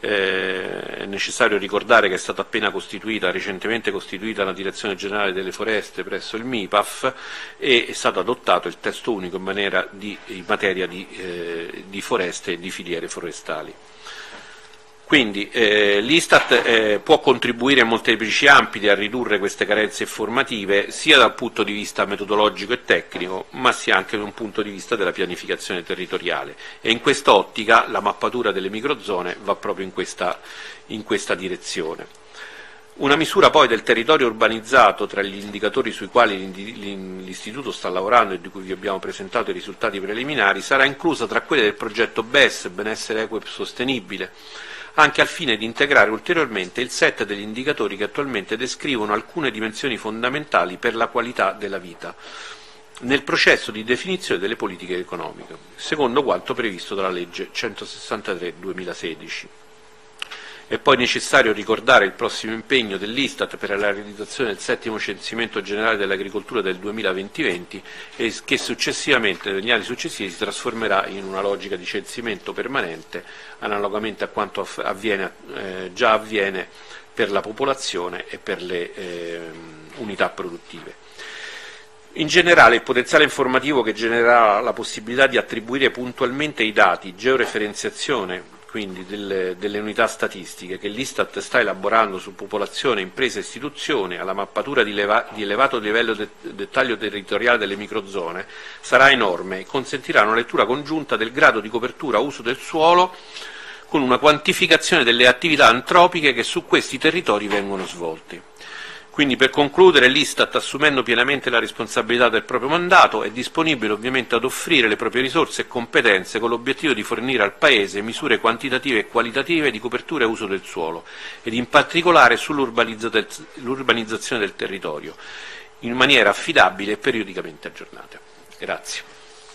È necessario ricordare che è stata recentemente costituita la Direzione Generale delle Foreste presso il MIPAF e è stato adottato il testo unico in materia di foreste e di filiere forestali. Quindi l'Istat può contribuire in molteplici ambiti a ridurre queste carenze informative, sia dal punto di vista metodologico e tecnico, ma sia anche da un punto di vista della pianificazione territoriale. E in quest'ottica la mappatura delle microzone va proprio in questa direzione. Una misura poi del territorio urbanizzato tra gli indicatori sui quali l'Istituto sta lavorando e di cui vi abbiamo presentato i risultati preliminari sarà inclusa tra quelle del progetto BES, benessere equo e sostenibile, anche al fine di integrare ulteriormente il set degli indicatori che attualmente descrivono alcune dimensioni fondamentali per la qualità della vita nel processo di definizione delle politiche economiche, secondo quanto previsto dalla legge 163/2016. È poi necessario ricordare il prossimo impegno dell'Istat per la realizzazione del 7° censimento generale dell'agricoltura del 2020-20 e che successivamente, negli anni successivi, si trasformerà in una logica di censimento permanente, analogamente a quanto già avviene per la popolazione e per le unità produttive. In generale, il potenziale informativo che genererà la possibilità di attribuire puntualmente i dati, georeferenziazione, quindi delle unità statistiche che l'Istat sta elaborando su popolazione, imprese e istituzioni, alla mappatura di elevato livello di dettaglio territoriale delle microzone, sarà enorme e consentirà una lettura congiunta del grado di copertura uso del suolo con una quantificazione delle attività antropiche che su questi territori vengono svolte. Quindi, per concludere, l'Istat, assumendo pienamente la responsabilità del proprio mandato, è disponibile ovviamente ad offrire le proprie risorse e competenze con l'obiettivo di fornire al Paese misure quantitative e qualitative di copertura e uso del suolo, ed in particolare sull'urbanizzazione del territorio, in maniera affidabile e periodicamente aggiornata. Grazie.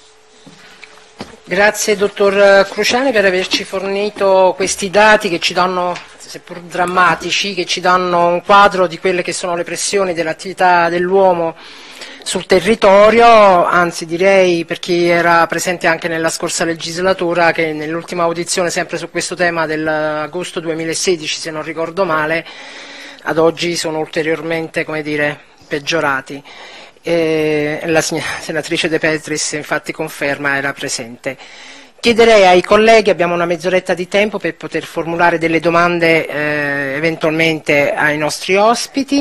Grazie dottor Cruciani per averci fornito questi dati che ci danno, seppur drammatici, che ci danno un quadro di quelle che sono le pressioni dell'attività dell'uomo sul territorio, anzi direi, per chi era presente anche nella scorsa legislatura, che nell'ultima audizione sempre su questo tema dell'agosto 2016, se non ricordo male, ad oggi sono ulteriormente, come dire, peggiorati. La senatrice De Petris infatti conferma, era presente. Chiederei ai colleghi, abbiamo una mezz'oretta di tempo per poter formulare delle domande eventualmente ai nostri ospiti.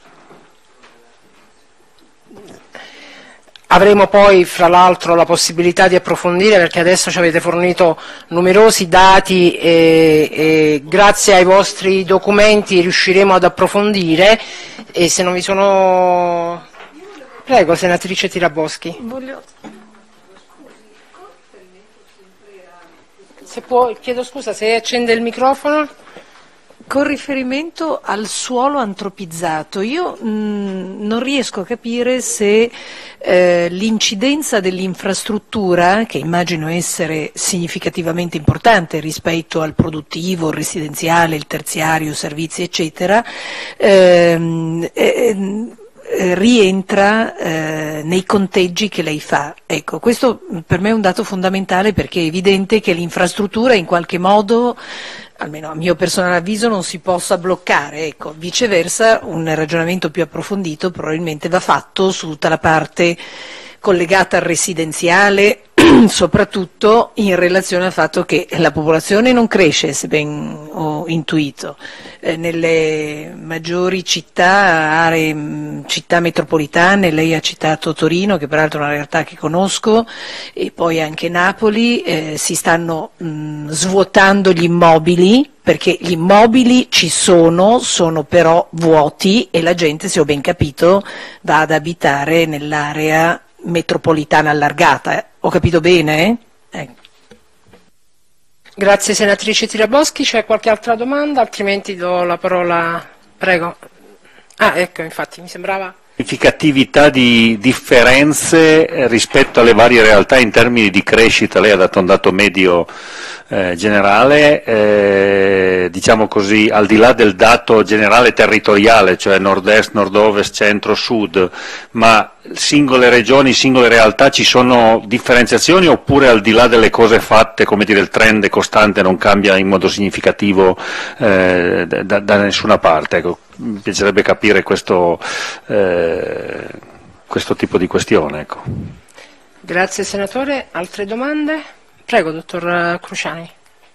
Avremo poi fra l'altro la possibilità di approfondire, perché adesso ci avete fornito numerosi dati e grazie ai vostri documenti riusciremo ad approfondire, e se non vi sono... Prego, senatrice Tiraboschi. Se può, chiedo scusa, se accende il microfono. Con riferimento al suolo antropizzato, io non riesco a capire se l'incidenza dell'infrastruttura, che immagino essere significativamente importante rispetto al produttivo, il residenziale, il terziario, servizi, eccetera, rientra nei conteggi che lei fa. Ecco, questo per me è un dato fondamentale, perché è evidente che l'infrastruttura in qualche modo, almeno a mio personale avviso, non si possa bloccare. Ecco, viceversa un ragionamento più approfondito probabilmente va fatto su tutta la parte collegata al residenziale, soprattutto in relazione al fatto che la popolazione non cresce, se ben ho intuito. Nelle maggiori città, città metropolitane, lei ha citato Torino, che peraltro è una realtà che conosco, e poi anche Napoli, si stanno svuotando gli immobili, perché gli immobili ci sono però vuoti, e la gente, se ho ben capito, va ad abitare nell'area metropolitana allargata. Ho capito bene? Grazie senatrice Tiraboschi. C'è qualche altra domanda? Altrimenti do la parola. Prego. Ecco, infatti mi sembrava. Significatività di differenze rispetto alle varie realtà in termini di crescita. Lei ha dato un dato medio generale, diciamo così, al di là del dato generale territoriale, cioè nord-est, nord-ovest, centro-sud, ma singole regioni, singole realtà, ci sono differenziazioni, oppure al di là delle cose fatte, come dire, il trend è costante, non cambia in modo significativo da nessuna parte? Ecco, mi piacerebbe capire questo tipo di questione. Ecco. Grazie senatore. Altre domande? Prego, dottor Cruciani.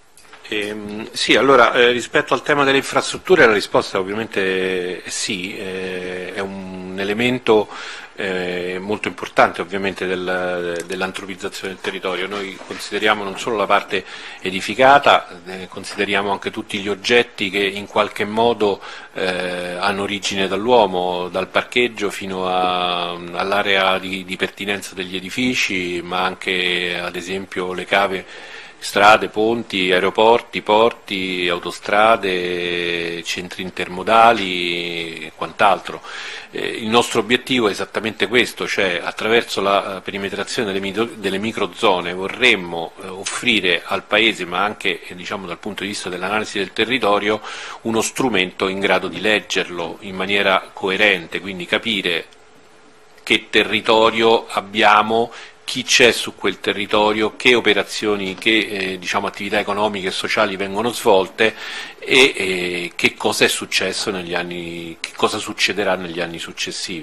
Sì, allora rispetto al tema delle infrastrutture la risposta ovviamente è sì, è un elemento molto importante ovviamente dell'antropizzazione del territorio. Noi consideriamo non solo la parte edificata, consideriamo anche tutti gli oggetti che in qualche modo hanno origine dall'uomo, dal parcheggio fino all'area di pertinenza degli edifici, ma anche ad esempio le cave, strade, ponti, aeroporti, porti, autostrade, centri intermodali e quant'altro. Il nostro obiettivo è esattamente questo, cioè attraverso la perimetrazione delle microzone vorremmo offrire al Paese, ma anche diciamo, dal punto di vista dell'analisi del territorio, uno strumento in grado di leggerlo in maniera coerente, quindi capire che territorio abbiamo, chi c'è su quel territorio, che operazioni, che diciamo, attività economiche e sociali vengono svolte e che cosa è successo negli anni, che cosa succederà negli anni successivi.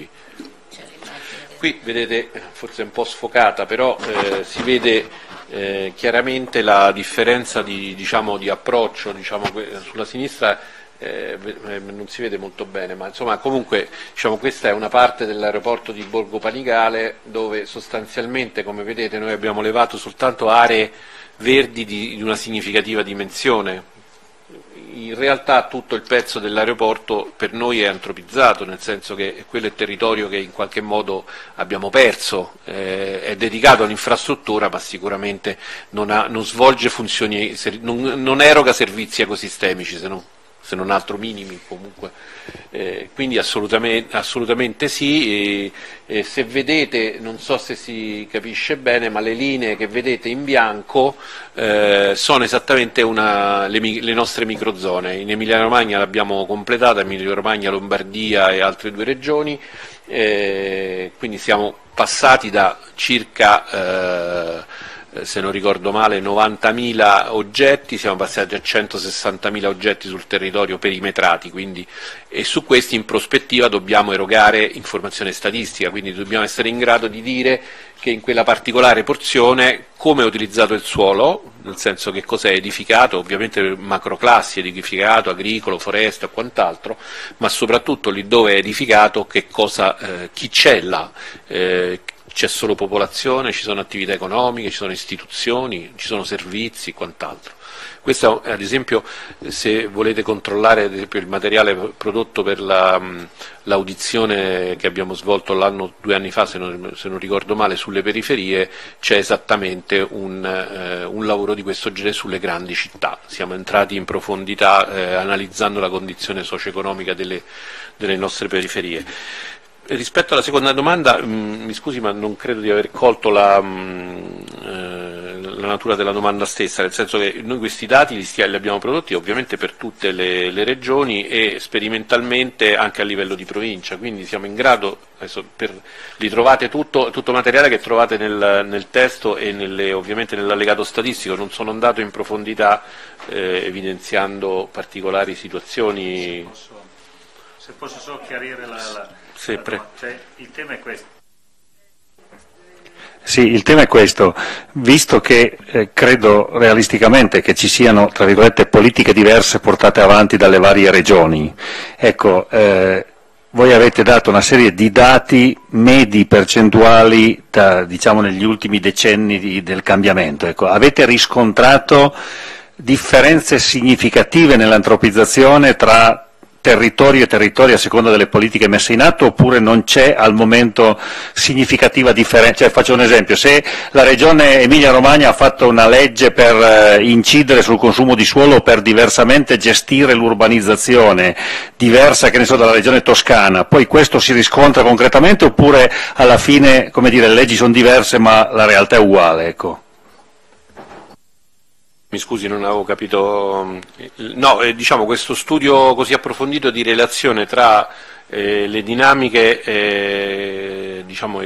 Qui vedete, forse è un po' sfocata, però si vede chiaramente la differenza di approccio, sulla sinistra. Non si vede molto bene, ma insomma comunque diciamo, questa è una parte dell'aeroporto di Borgo Panigale dove sostanzialmente, come vedete, noi abbiamo levato soltanto aree verdi di una significativa dimensione. In realtà tutto il pezzo dell'aeroporto per noi è antropizzato, nel senso che quello è territorio che in qualche modo abbiamo perso, è dedicato all'infrastruttura, ma sicuramente non svolge funzioni, non eroga servizi ecosistemici, se non altro minimi comunque, quindi assolutamente sì. Se vedete, non so se si capisce bene, ma le linee che vedete in bianco sono esattamente le nostre microzone. In Emilia Romagna l'abbiamo completata, Emilia Romagna, Lombardia e altre 2 regioni, quindi siamo passati da circa se non ricordo male 90.000 oggetti, siamo passati a 160.000 oggetti sul territorio perimetrati, quindi, e su questi in prospettiva dobbiamo erogare informazione statistica, quindi dobbiamo essere in grado di dire che in quella particolare porzione come è utilizzato il suolo, nel senso che cos'è edificato, ovviamente macroclassi, edificato, agricolo, foresta e quant'altro, ma soprattutto lì dove è edificato che cosa, chi c'è là, c'è solo popolazione, ci sono attività economiche, ci sono istituzioni, ci sono servizi e quant'altro. Questo, ad esempio, se volete controllare ad esempio, il materiale prodotto per l'audizione che abbiamo svolto 2 anni fa, se non ricordo male, sulle periferie, c'è esattamente un lavoro di questo genere sulle grandi città. Siamo entrati in profondità analizzando la condizione socio-economica delle nostre periferie. Rispetto alla seconda domanda, mi scusi ma non credo di aver colto la natura della domanda stessa, nel senso che noi questi dati li abbiamo prodotti ovviamente per tutte le regioni e sperimentalmente anche a livello di provincia, quindi siamo in grado, adesso li trovate tutto materiale che trovate nel testo e ovviamente nell'allegato statistico, non sono andato in profondità evidenziando particolari situazioni. Se posso solo chiarire Cioè, il tema è questo. Sì, il tema è questo, visto che credo realisticamente che ci siano, tra virgolette, politiche diverse portate avanti dalle varie regioni, ecco, voi avete dato una serie di dati medi percentuali diciamo negli ultimi decenni del cambiamento, ecco, avete riscontrato differenze significative nell'antropizzazione tra territorio e territorio a seconda delle politiche messe in atto, oppure non c'è al momento significativa differenza? Cioè, faccio un esempio, se la regione Emilia-Romagna ha fatto una legge per incidere sul consumo di suolo per diversamente gestire l'urbanizzazione, diversa che ne so dalla regione Toscana, poi questo si riscontra concretamente oppure alla fine, come dire, le leggi sono diverse ma la realtà è uguale, ecco? Mi scusi, non avevo capito. No, diciamo questo studio così approfondito di relazione tra le dinamiche, diciamo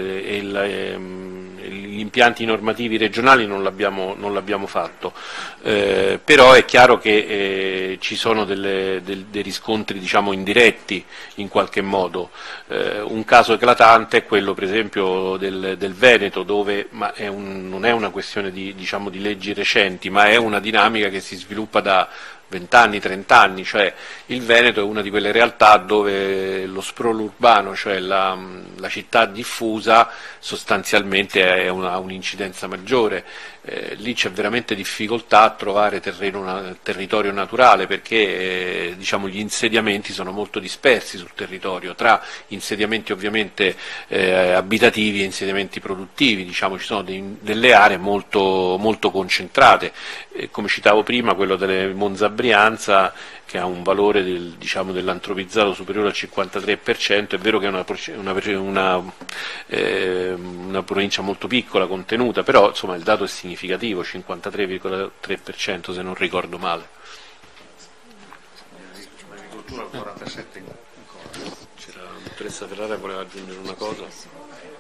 gli impianti normativi regionali non l'abbiamo fatto, però è chiaro che ci sono dei riscontri diciamo indiretti in qualche modo. Un caso eclatante è quello per esempio del Veneto, dove non è una questione diciamo, di leggi recenti, ma è una dinamica che si sviluppa da 20 anni, 30 anni, cioè il Veneto è una di quelle realtà dove lo sprawl urbano, cioè la città diffusa, sostanzialmente ha un'incidenza maggiore. Lì c'è veramente difficoltà a trovare territorio naturale perché diciamo, gli insediamenti sono molto dispersi sul territorio, tra insediamenti ovviamente abitativi e insediamenti produttivi, diciamo, ci sono delle aree molto, molto concentrate, come citavo prima quello delle Monza Brianza che ha un valore diciamo, dell'antropizzato superiore al 53%, è vero che è una provincia molto piccola, contenuta, però insomma il dato è significativo, 53,3% se non ricordo male. L'agricoltura 47 C'era la dottoressa Ferrara, voleva aggiungere una cosa?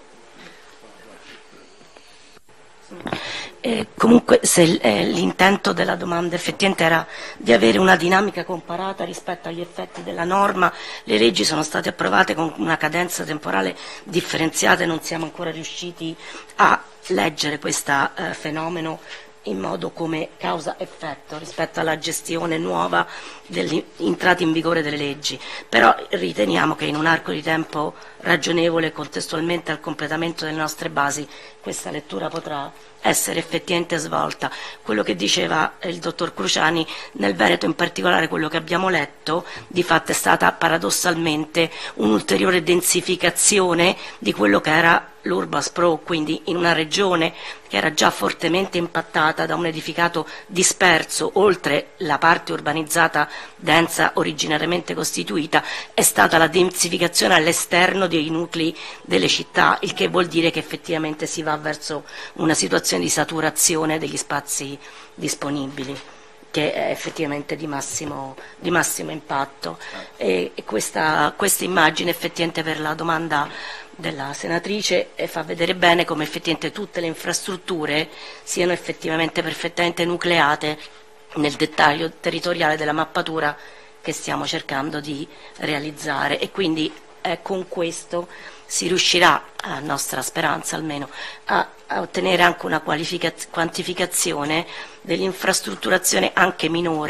Comunque se l'intento della domanda effettivamente era di avere una dinamica comparata rispetto agli effetti della norma, le leggi sono state approvate con una cadenza temporale differenziata e non siamo ancora riusciti a leggere questo fenomeno in modo come causa-effetto rispetto alla gestione nuova dell'entrata in vigore delle leggi, però riteniamo che in un arco di tempo ragionevole, contestualmente al completamento delle nostre basi, questa lettura potrà essere effettivamente svolta. Quello che diceva il dottor Cruciani, nel Veneto in particolare quello che abbiamo letto, di fatto è stata paradossalmente un'ulteriore densificazione di quello che era l'urban sprawl, quindi in una regione che era già fortemente impattata da un edificato disperso, oltre la parte urbanizzata densa originariamente costituita, è stata la densificazione all'esterno dei nuclei delle città, il che vuol dire che effettivamente si va verso una situazione di saturazione degli spazi disponibili, che è effettivamente di massimo impatto. E questa immagine effettivamente per la domanda della senatrice fa vedere bene come effettivamente tutte le infrastrutture siano effettivamente perfettamente nucleate nel dettaglio territoriale della mappatura che stiamo cercando di realizzare, e quindi con questo si riuscirà, a nostra speranza almeno, a ottenere anche una quantificazione dell'infrastrutturazione anche minore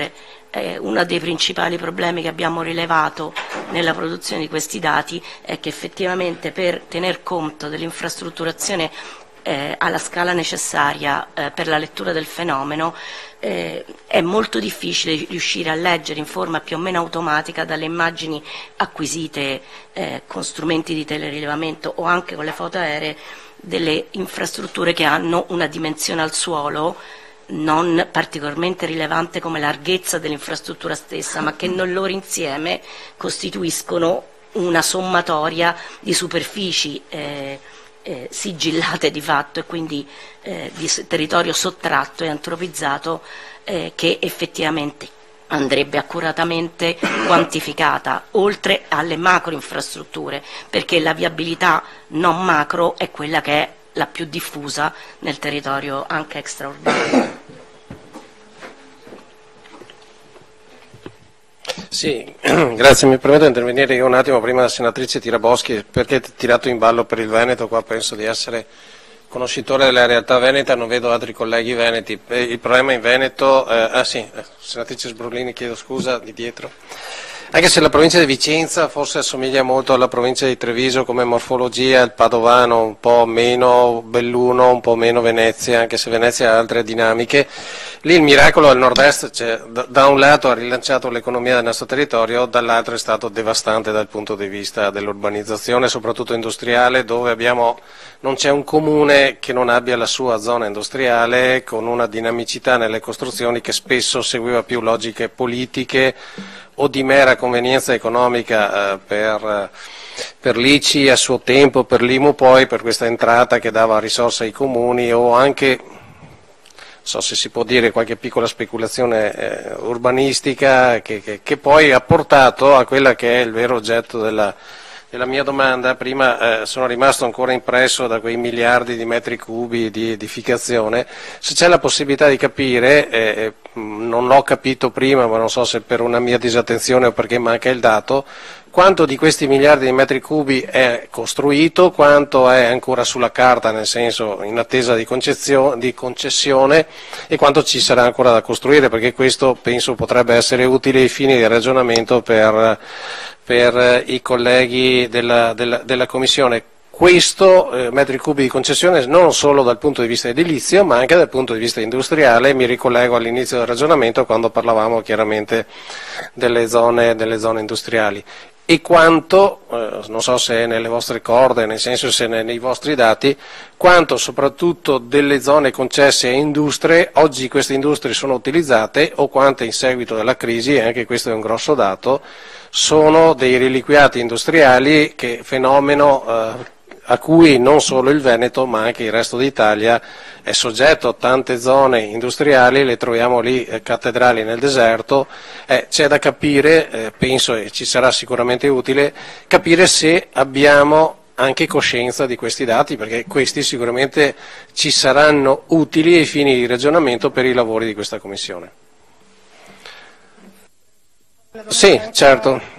uno dei principali problemi che abbiamo rilevato nella produzione di questi dati è che effettivamente per tener conto dell'infrastrutturazione alla scala necessaria per la lettura del fenomeno è molto difficile riuscire a leggere in forma più o meno automatica dalle immagini acquisite con strumenti di telerilevamento o anche con le foto aeree delle infrastrutture che hanno una dimensione al suolo non particolarmente rilevante come larghezza dell'infrastruttura stessa, ma che nel loro insieme costituiscono una sommatoria di superfici sigillate di fatto e quindi di territorio sottratto e antropizzato che effettivamente andrebbe accuratamente quantificata, oltre alle macro infrastrutture, perché la viabilità non macro è quella che è la più diffusa nel territorio anche extraurbano. Sì, grazie, mi permetto di intervenire io un attimo prima della senatrice Tiraboschi, perché tirato in ballo per il Veneto, qua penso di essere conoscitore della realtà veneta, non vedo altri colleghi veneti. Il problema in Veneto, senatrice Sbrollini, chiedo scusa, di dietro. Anche se la provincia di Vicenza forse assomiglia molto alla provincia di Treviso come morfologia, il Padovano un po' meno Belluno, un po' meno Venezia, anche se Venezia ha altre dinamiche. Lì il miracolo al nord-est, cioè, da un lato ha rilanciato l'economia del nostro territorio, dall'altro è stato devastante dal punto di vista dell'urbanizzazione, soprattutto industriale, dove non c'è un comune che non abbia la sua zona industriale, con una dinamicità nelle costruzioni che spesso seguiva più logiche politiche o di mera convenienza economica per l'ICI a suo tempo, per l'IMU poi, per questa entrata che dava risorse ai comuni, o anche, non so se si può dire, qualche piccola speculazione urbanistica che poi ha portato a quella che è il vero oggetto della mia domanda. Prima sono rimasto ancora impresso da quei miliardi di metri cubi di edificazione. Se c'è la possibilità di capire, non l'ho capito prima, ma non so se per una mia disattenzione o perché manca il dato, quanto di questi miliardi di metri cubi è costruito, quanto è ancora sulla carta, nel senso in attesa di concessione, e quanto ci sarà ancora da costruire, perché questo penso potrebbe essere utile ai fini di ragionamento per i colleghi della Commissione. Questo metri cubi di concessione non solo dal punto di vista edilizio, ma anche dal punto di vista industriale. Mi ricollego all'inizio del ragionamento quando parlavamo chiaramente delle zone industriali. E quanto, non so se è nelle vostre corde, nel senso se è nei vostri dati, quanto soprattutto delle zone concesse a industrie, oggi queste industrie sono utilizzate, o quante in seguito alla crisi, e anche questo è un grosso dato, sono dei reliquiati industriali, che fenomeno a cui non solo il Veneto ma anche il resto d'Italia è soggetto. Tante zone industriali le troviamo lì, cattedrali nel deserto. C'è da capire, penso, e ci sarà sicuramente utile, capire se abbiamo anche coscienza di questi dati, perché questi sicuramente ci saranno utili ai fini di ragionamento per i lavori di questa Commissione. Sì, certo.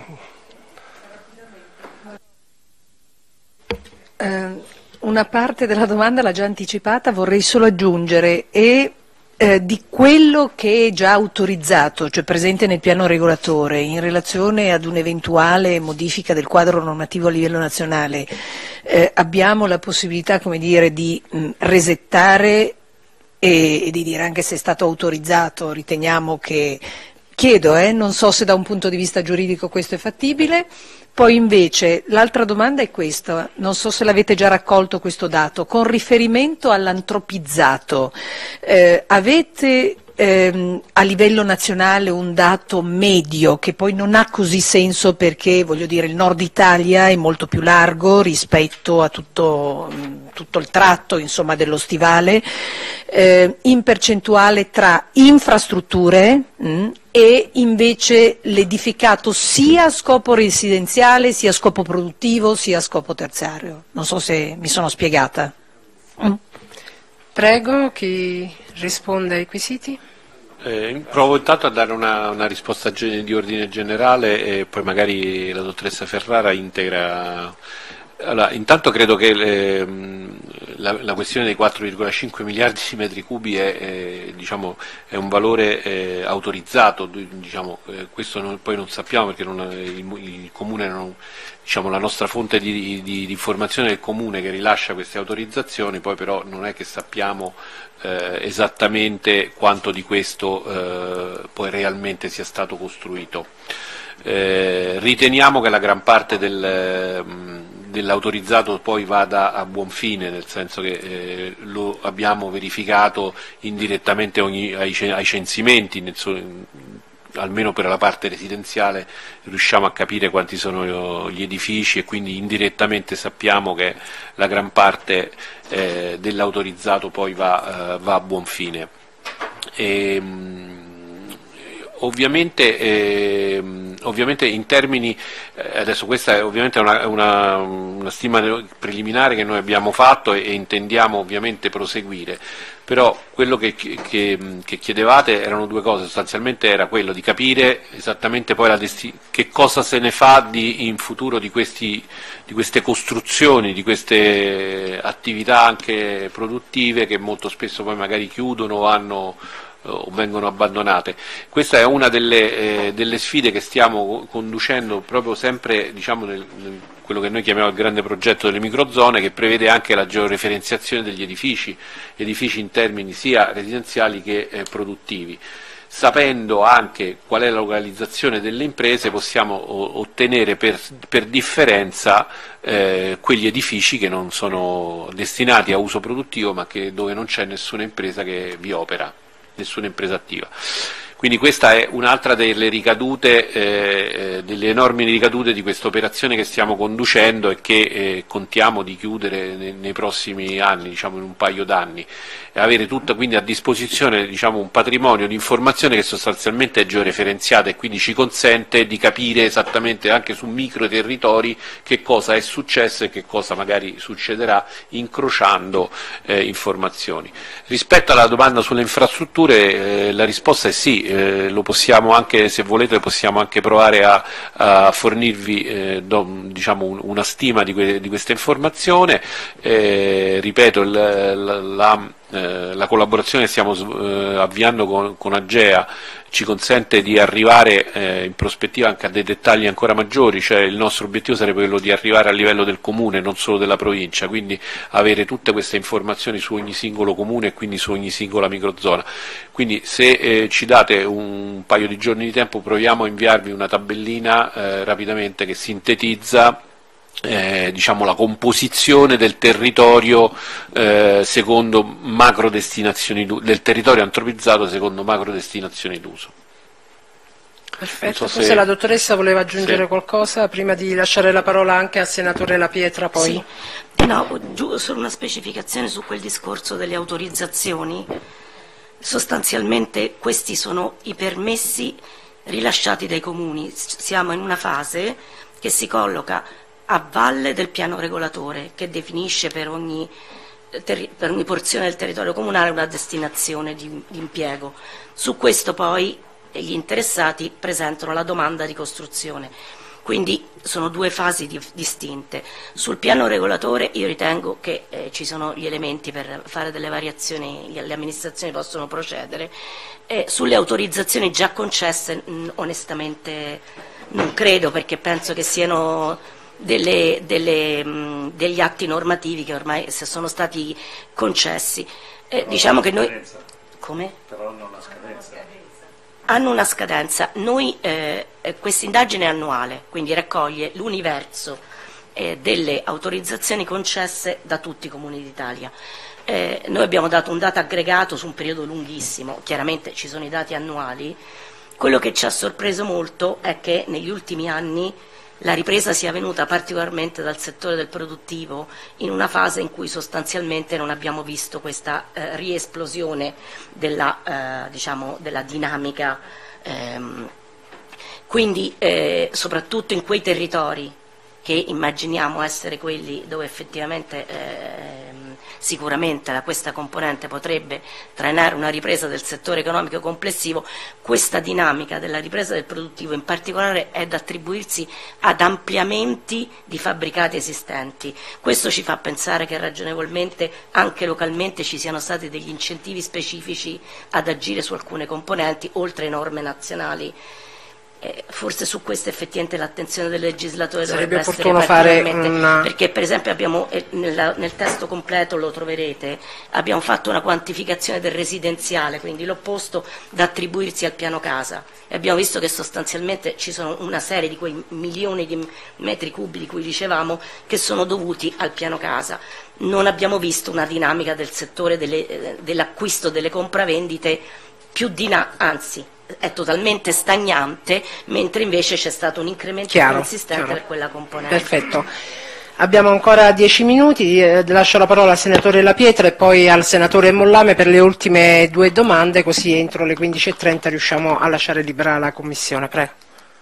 Una parte della domanda l'ha già anticipata, vorrei solo aggiungere, di quello che è già autorizzato, cioè presente nel piano regolatore, in relazione ad un'eventuale modifica del quadro normativo a livello nazionale, abbiamo la possibilità, come dire, di resettare e di dire, anche se è stato autorizzato, riteniamo che, chiedo, non so se da un punto di vista giuridico questo è fattibile. Poi invece l'altra domanda è questa, non so se l'avete già raccolto questo dato, con riferimento all'antropizzato, avete a livello nazionale un dato medio che poi non ha così senso, perché voglio dire il nord Italia è molto più largo rispetto a tutto il tratto, insomma, dello stivale, in percentuale tra infrastrutture e invece l'edificato sia a scopo residenziale, sia a scopo produttivo, sia a scopo terziario. Non so se mi sono spiegata. Prego, chi risponde ai quesiti? Provo intanto a dare una risposta di ordine generale e poi magari la dottoressa Ferrara integra. Allora, intanto credo che la questione dei 4,5 miliardi di metri cubi diciamo, è un valore autorizzato, diciamo, questo poi non sappiamo perché il Comune diciamo, la nostra fonte di informazione è il Comune che rilascia queste autorizzazioni, poi però non è che sappiamo esattamente quanto di questo poi realmente sia stato costruito. Riteniamo che la gran parte dell'autorizzato poi vada a buon fine, nel senso che lo abbiamo verificato indirettamente ai censimenti, almeno per la parte residenziale riusciamo a capire quanti sono gli edifici e quindi indirettamente sappiamo che la gran parte dell'autorizzato poi va a buon fine. Ovviamente in termini, adesso questa è ovviamente una stima preliminare che noi abbiamo fatto e intendiamo ovviamente proseguire, però quello che chiedevate erano due cose, sostanzialmente era quello di capire esattamente poi che cosa se ne fa in futuro di queste costruzioni, di queste attività anche produttive che molto spesso poi magari chiudono o vengono abbandonate. Questa è una delle sfide che stiamo conducendo proprio sempre, diciamo, nel quello che noi chiamiamo il grande progetto delle microzone, che prevede anche la georeferenziazione degli edifici in termini sia residenziali che produttivi. Sapendo anche qual è la localizzazione delle imprese possiamo ottenere per differenza quegli edifici che non sono destinati a uso produttivo ma dove non c'è nessuna impresa che vi opera, nessuna impresa attiva. Quindi questa è un'altra delle ricadute, delle enormi ricadute di questa operazione che stiamo conducendo e che contiamo di chiudere nei prossimi anni, diciamo in un paio d'anni, e avere tutto quindi a disposizione, diciamo, un patrimonio di informazione che sostanzialmente è georeferenziata e quindi ci consente di capire esattamente anche su micro territori che cosa è successo e che cosa magari succederà incrociando informazioni. Rispetto alla domanda sulle infrastrutture la risposta è sì. Lo possiamo anche, se volete, possiamo anche provare a fornirvi diciamo una stima di questa informazione. Ripeto, la collaborazione che stiamo avviando con Agea ci consente di arrivare in prospettiva anche a dei dettagli ancora maggiori, cioè il nostro obiettivo sarebbe quello di arrivare a livello del comune, non solo della provincia, quindi avere tutte queste informazioni su ogni singolo comune e quindi su ogni singola microzona. Quindi se ci date un paio di giorni di tempo proviamo a inviarvi una tabellina rapidamente che sintetizza diciamo la composizione del territorio secondo macro destinazioni del territorio antropizzato secondo macro destinazioni d'uso. Perfetto, forse la dottoressa voleva aggiungere qualcosa prima di lasciare la parola anche al senatore La Pietra poi. Sì. No, solo una specificazione su quel discorso delle autorizzazioni. Sostanzialmente questi sono i permessi rilasciati dai comuni, siamo in una fase che si colloca a valle del piano regolatore che definisce per ogni porzione del territorio comunale una destinazione di impiego. Su questo poi gli interessati presentano la domanda di costruzione. Quindi sono due fasi distinte. Sul piano regolatore io ritengo che ci sono gli elementi per fare delle variazioni, le amministrazioni possono procedere. Sulle autorizzazioni già concesse onestamente non credo, perché penso che siano degli atti normativi che ormai sono stati concessi. Diciamo che noi... Come? Però hanno una scadenza. Hanno una scadenza. Noi questa indagine è annuale, quindi raccoglie l'universo delle autorizzazioni concesse da tutti i comuni d'Italia. Noi abbiamo dato un dato aggregato su un periodo lunghissimo, chiaramente ci sono i dati annuali. Quello che ci ha sorpreso molto è che negli ultimi anni la ripresa sia venuta particolarmente dal settore del produttivo, in una fase in cui sostanzialmente non abbiamo visto questa riesplosione della dinamica, quindi soprattutto in quei territori che immaginiamo essere quelli dove effettivamente sicuramente questa componente potrebbe trainare una ripresa del settore economico complessivo, questa dinamica della ripresa del produttivo in particolare è da attribuirsi ad ampliamenti di fabbricati esistenti. Questo ci fa pensare che ragionevolmente anche localmente ci siano stati degli incentivi specifici ad agire su alcune componenti oltre ai norme nazionali. Forse su questo effettivamente l'attenzione del legislatore sarebbe dovrebbe opportuno essere fare perché per esempio abbiamo nel testo completo, lo troverete, abbiamo fatto una quantificazione del residenziale, quindi l'opposto da attribuirsi al piano casa, e abbiamo visto che sostanzialmente ci sono una serie di quei milioni di metri cubi di cui dicevamo che sono dovuti al piano casa. Non abbiamo visto una dinamica del settore dell'acquisto delle compravendite anzi è totalmente stagnante, mentre invece c'è stato un incremento consistente per quella componente. Perfetto. Abbiamo ancora 10 minuti, lascio la parola al senatore La Pietra e poi al senatore Mollame per le ultime 2 domande, così entro le 15:30 riusciamo a lasciare libera la Commissione. Prego.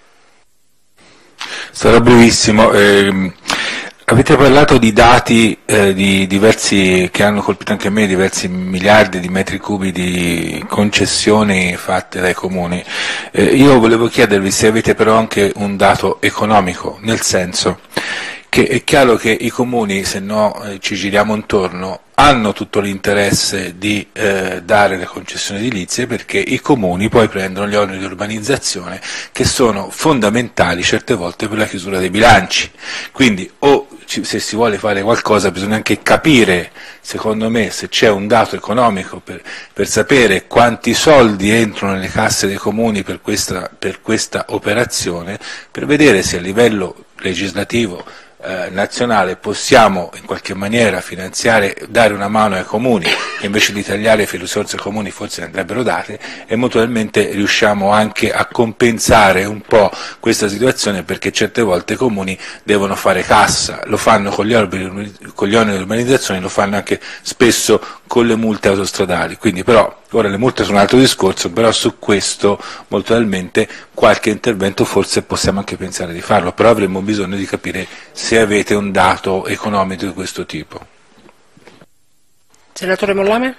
Sarà brevissimo. Avete parlato di dati di diversi, che hanno colpito anche me, diversi miliardi di metri cubi di concessioni fatte dai comuni. Io volevo chiedervi se avete però anche un dato economico, nel senso che è chiaro che i comuni, se no ci giriamo intorno, hanno tutto l'interesse di dare le concessioni edilizie, perché i comuni poi prendono gli oneri di urbanizzazione che sono fondamentali certe volte per la chiusura dei bilanci. Quindi se si vuole fare qualcosa bisogna anche capire, secondo me, se c'è un dato economico per sapere quanti soldi entrano nelle casse dei comuni per questa operazione, per vedere se a livello legislativo nazionale possiamo in qualche maniera finanziare, dare una mano ai comuni, che invece di tagliare le risorse ai comuni forse ne andrebbero date, e mutualmente riusciamo anche a compensare un po' questa situazione, perché certe volte i comuni devono fare cassa, lo fanno con gli oneri di urbanizzazione, lo fanno anche spesso con le multe autostradali, quindi però ora le multe sono un altro discorso, però su questo molto probabilmente qualche intervento forse possiamo anche pensare di farlo, però avremmo bisogno di capire se avete un dato economico di questo tipo. Senatore Mollame?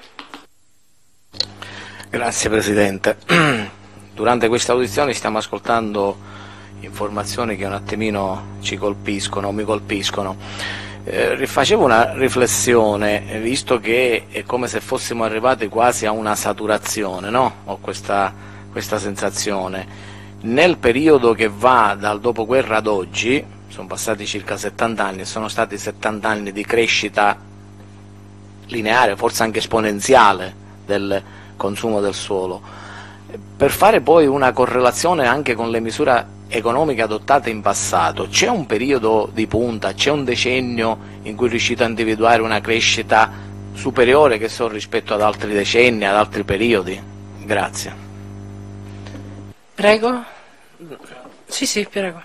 Grazie Presidente. Durante questa audizione stiamo ascoltando informazioni che un attimino ci colpiscono, mi colpiscono. Facevo una riflessione, visto che è come se fossimo arrivati quasi a una saturazione, no? Ho questa sensazione. Nel periodo che va dal dopoguerra ad oggi, sono passati circa 70 anni, sono stati 70 anni di crescita lineare, forse anche esponenziale del consumo del suolo. Per fare poi una correlazione anche con le misure economiche adottate in passato, c'è un periodo di punta, c'è un decennio in cui è riuscito a individuare una crescita superiore rispetto ad altri decenni, ad altri periodi? Grazie. Prego. Sì, prego.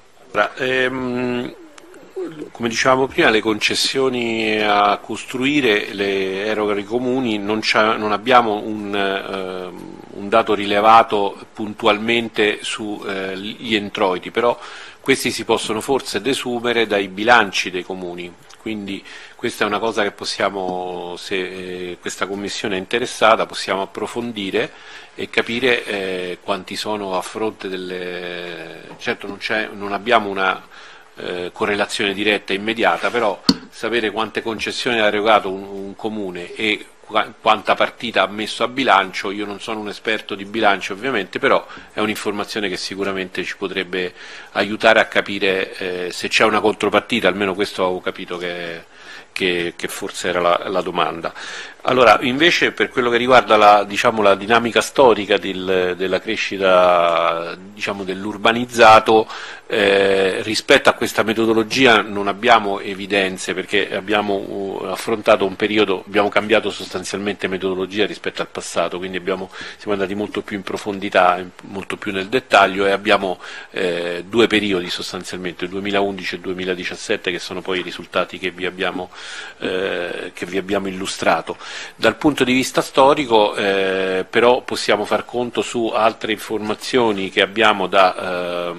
Come dicevamo prima, le concessioni a costruire le erogano i comuni, non abbiamo un dato rilevato puntualmente sugli introiti, però questi si possono forse desumere dai bilanci dei comuni, quindi questa è una cosa che possiamo, se questa Commissione è interessata, possiamo approfondire e capire quanti sono a fronte delle... Certo non abbiamo una correlazione diretta e immediata, però sapere quante concessioni ha erogato un comune e quanta partita ha messo a bilancio, io non sono un esperto di bilancio ovviamente, però è un'informazione che sicuramente ci potrebbe aiutare a capire se c'è una contropartita, almeno questo avevo capito che forse era la domanda. Allora, invece per quello che riguarda la dinamica storica della crescita dell'urbanizzato, rispetto a questa metodologia non abbiamo evidenze, perché abbiamo affrontato un periodo, abbiamo cambiato sostanzialmente metodologia rispetto al passato, quindi siamo andati molto più in profondità, molto più nel dettaglio, e abbiamo 2 periodi sostanzialmente, il 2011 e il 2017, che sono poi i risultati che vi abbiamo illustrato. Dal punto di vista storico però possiamo far conto su altre informazioni che abbiamo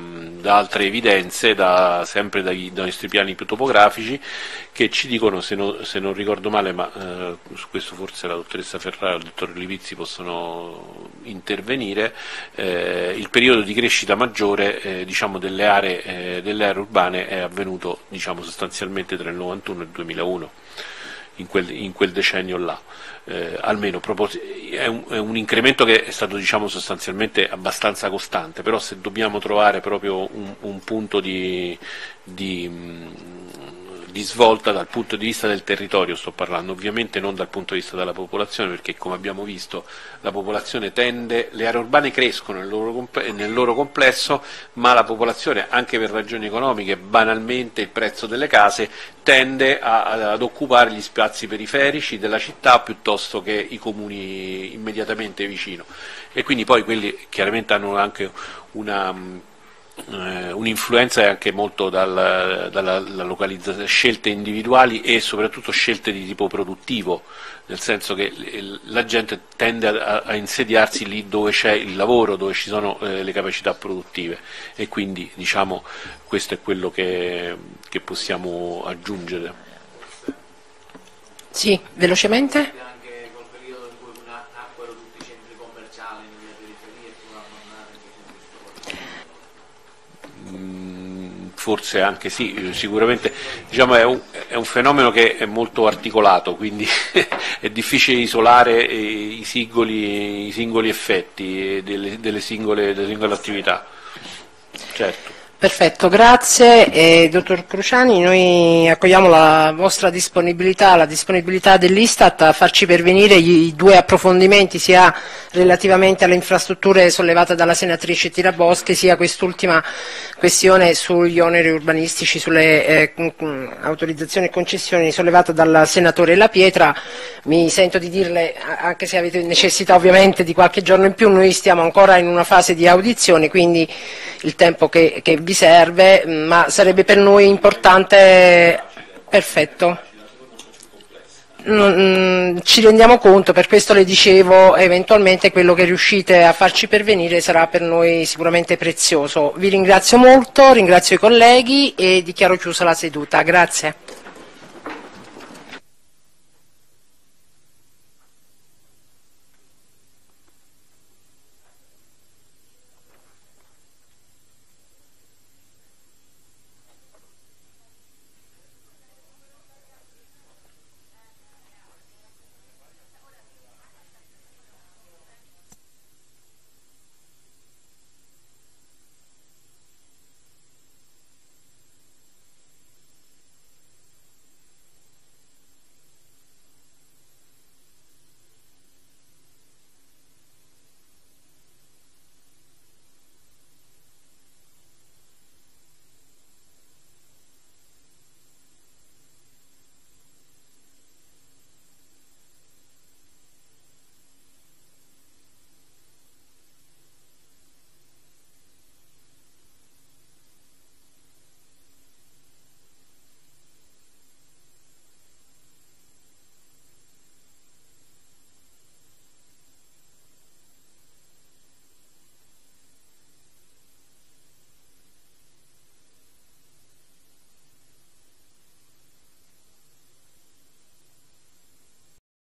da altre evidenze, sempre dai nostri piani topografici, che ci dicono, se non ricordo male, ma su questo forse la dottoressa Ferrara e il dottor Livizzi possono intervenire, il periodo di crescita maggiore diciamo delle aree urbane è avvenuto sostanzialmente tra il 91 e il 2001, in quel decennio là. Almeno è un incremento che è stato sostanzialmente abbastanza costante, però se dobbiamo trovare proprio un punto di svolta dal punto di vista del territorio, sto parlando, ovviamente non dal punto di vista della popolazione, perché come abbiamo visto la popolazione le aree urbane crescono nel loro complesso, ma la popolazione, anche per ragioni economiche, banalmente il prezzo delle case tende ad occupare gli spazi periferici della città piuttosto che i comuni immediatamente vicino, e quindi poi quelli chiaramente hanno anche un'influenza anche molto dalla localizzazione, scelte individuali e soprattutto scelte di tipo produttivo, nel senso che la gente tende a insediarsi lì dove c'è il lavoro, dove ci sono le capacità produttive, e quindi questo è quello che possiamo aggiungere. Sì, velocemente. Forse anche sì, sicuramente è un fenomeno che è molto articolato, quindi è difficile isolare i singoli effetti delle singole attività. Certo. Perfetto, grazie. Dottor Cruciani, noi accogliamo la vostra disponibilità, la disponibilità dell'Istat a farci pervenire i due approfondimenti, sia relativamente alle infrastrutture sollevate dalla senatrice Tiraboschi, sia quest'ultima questione sugli oneri urbanistici, sulle autorizzazioni e concessioni sollevata dal senatore La Pietra. Mi sento di dirle, anche se avete necessità ovviamente di qualche giorno in più, noi stiamo ancora in una fase di audizione, quindi il tempo che vi serve, ma sarebbe per noi importante. Perfetto. Ci rendiamo conto, per questo le dicevo, eventualmente quello che riuscite a farci pervenire sarà per noi sicuramente prezioso. Vi ringrazio molto, ringrazio i colleghi e dichiaro chiusa la seduta. Grazie.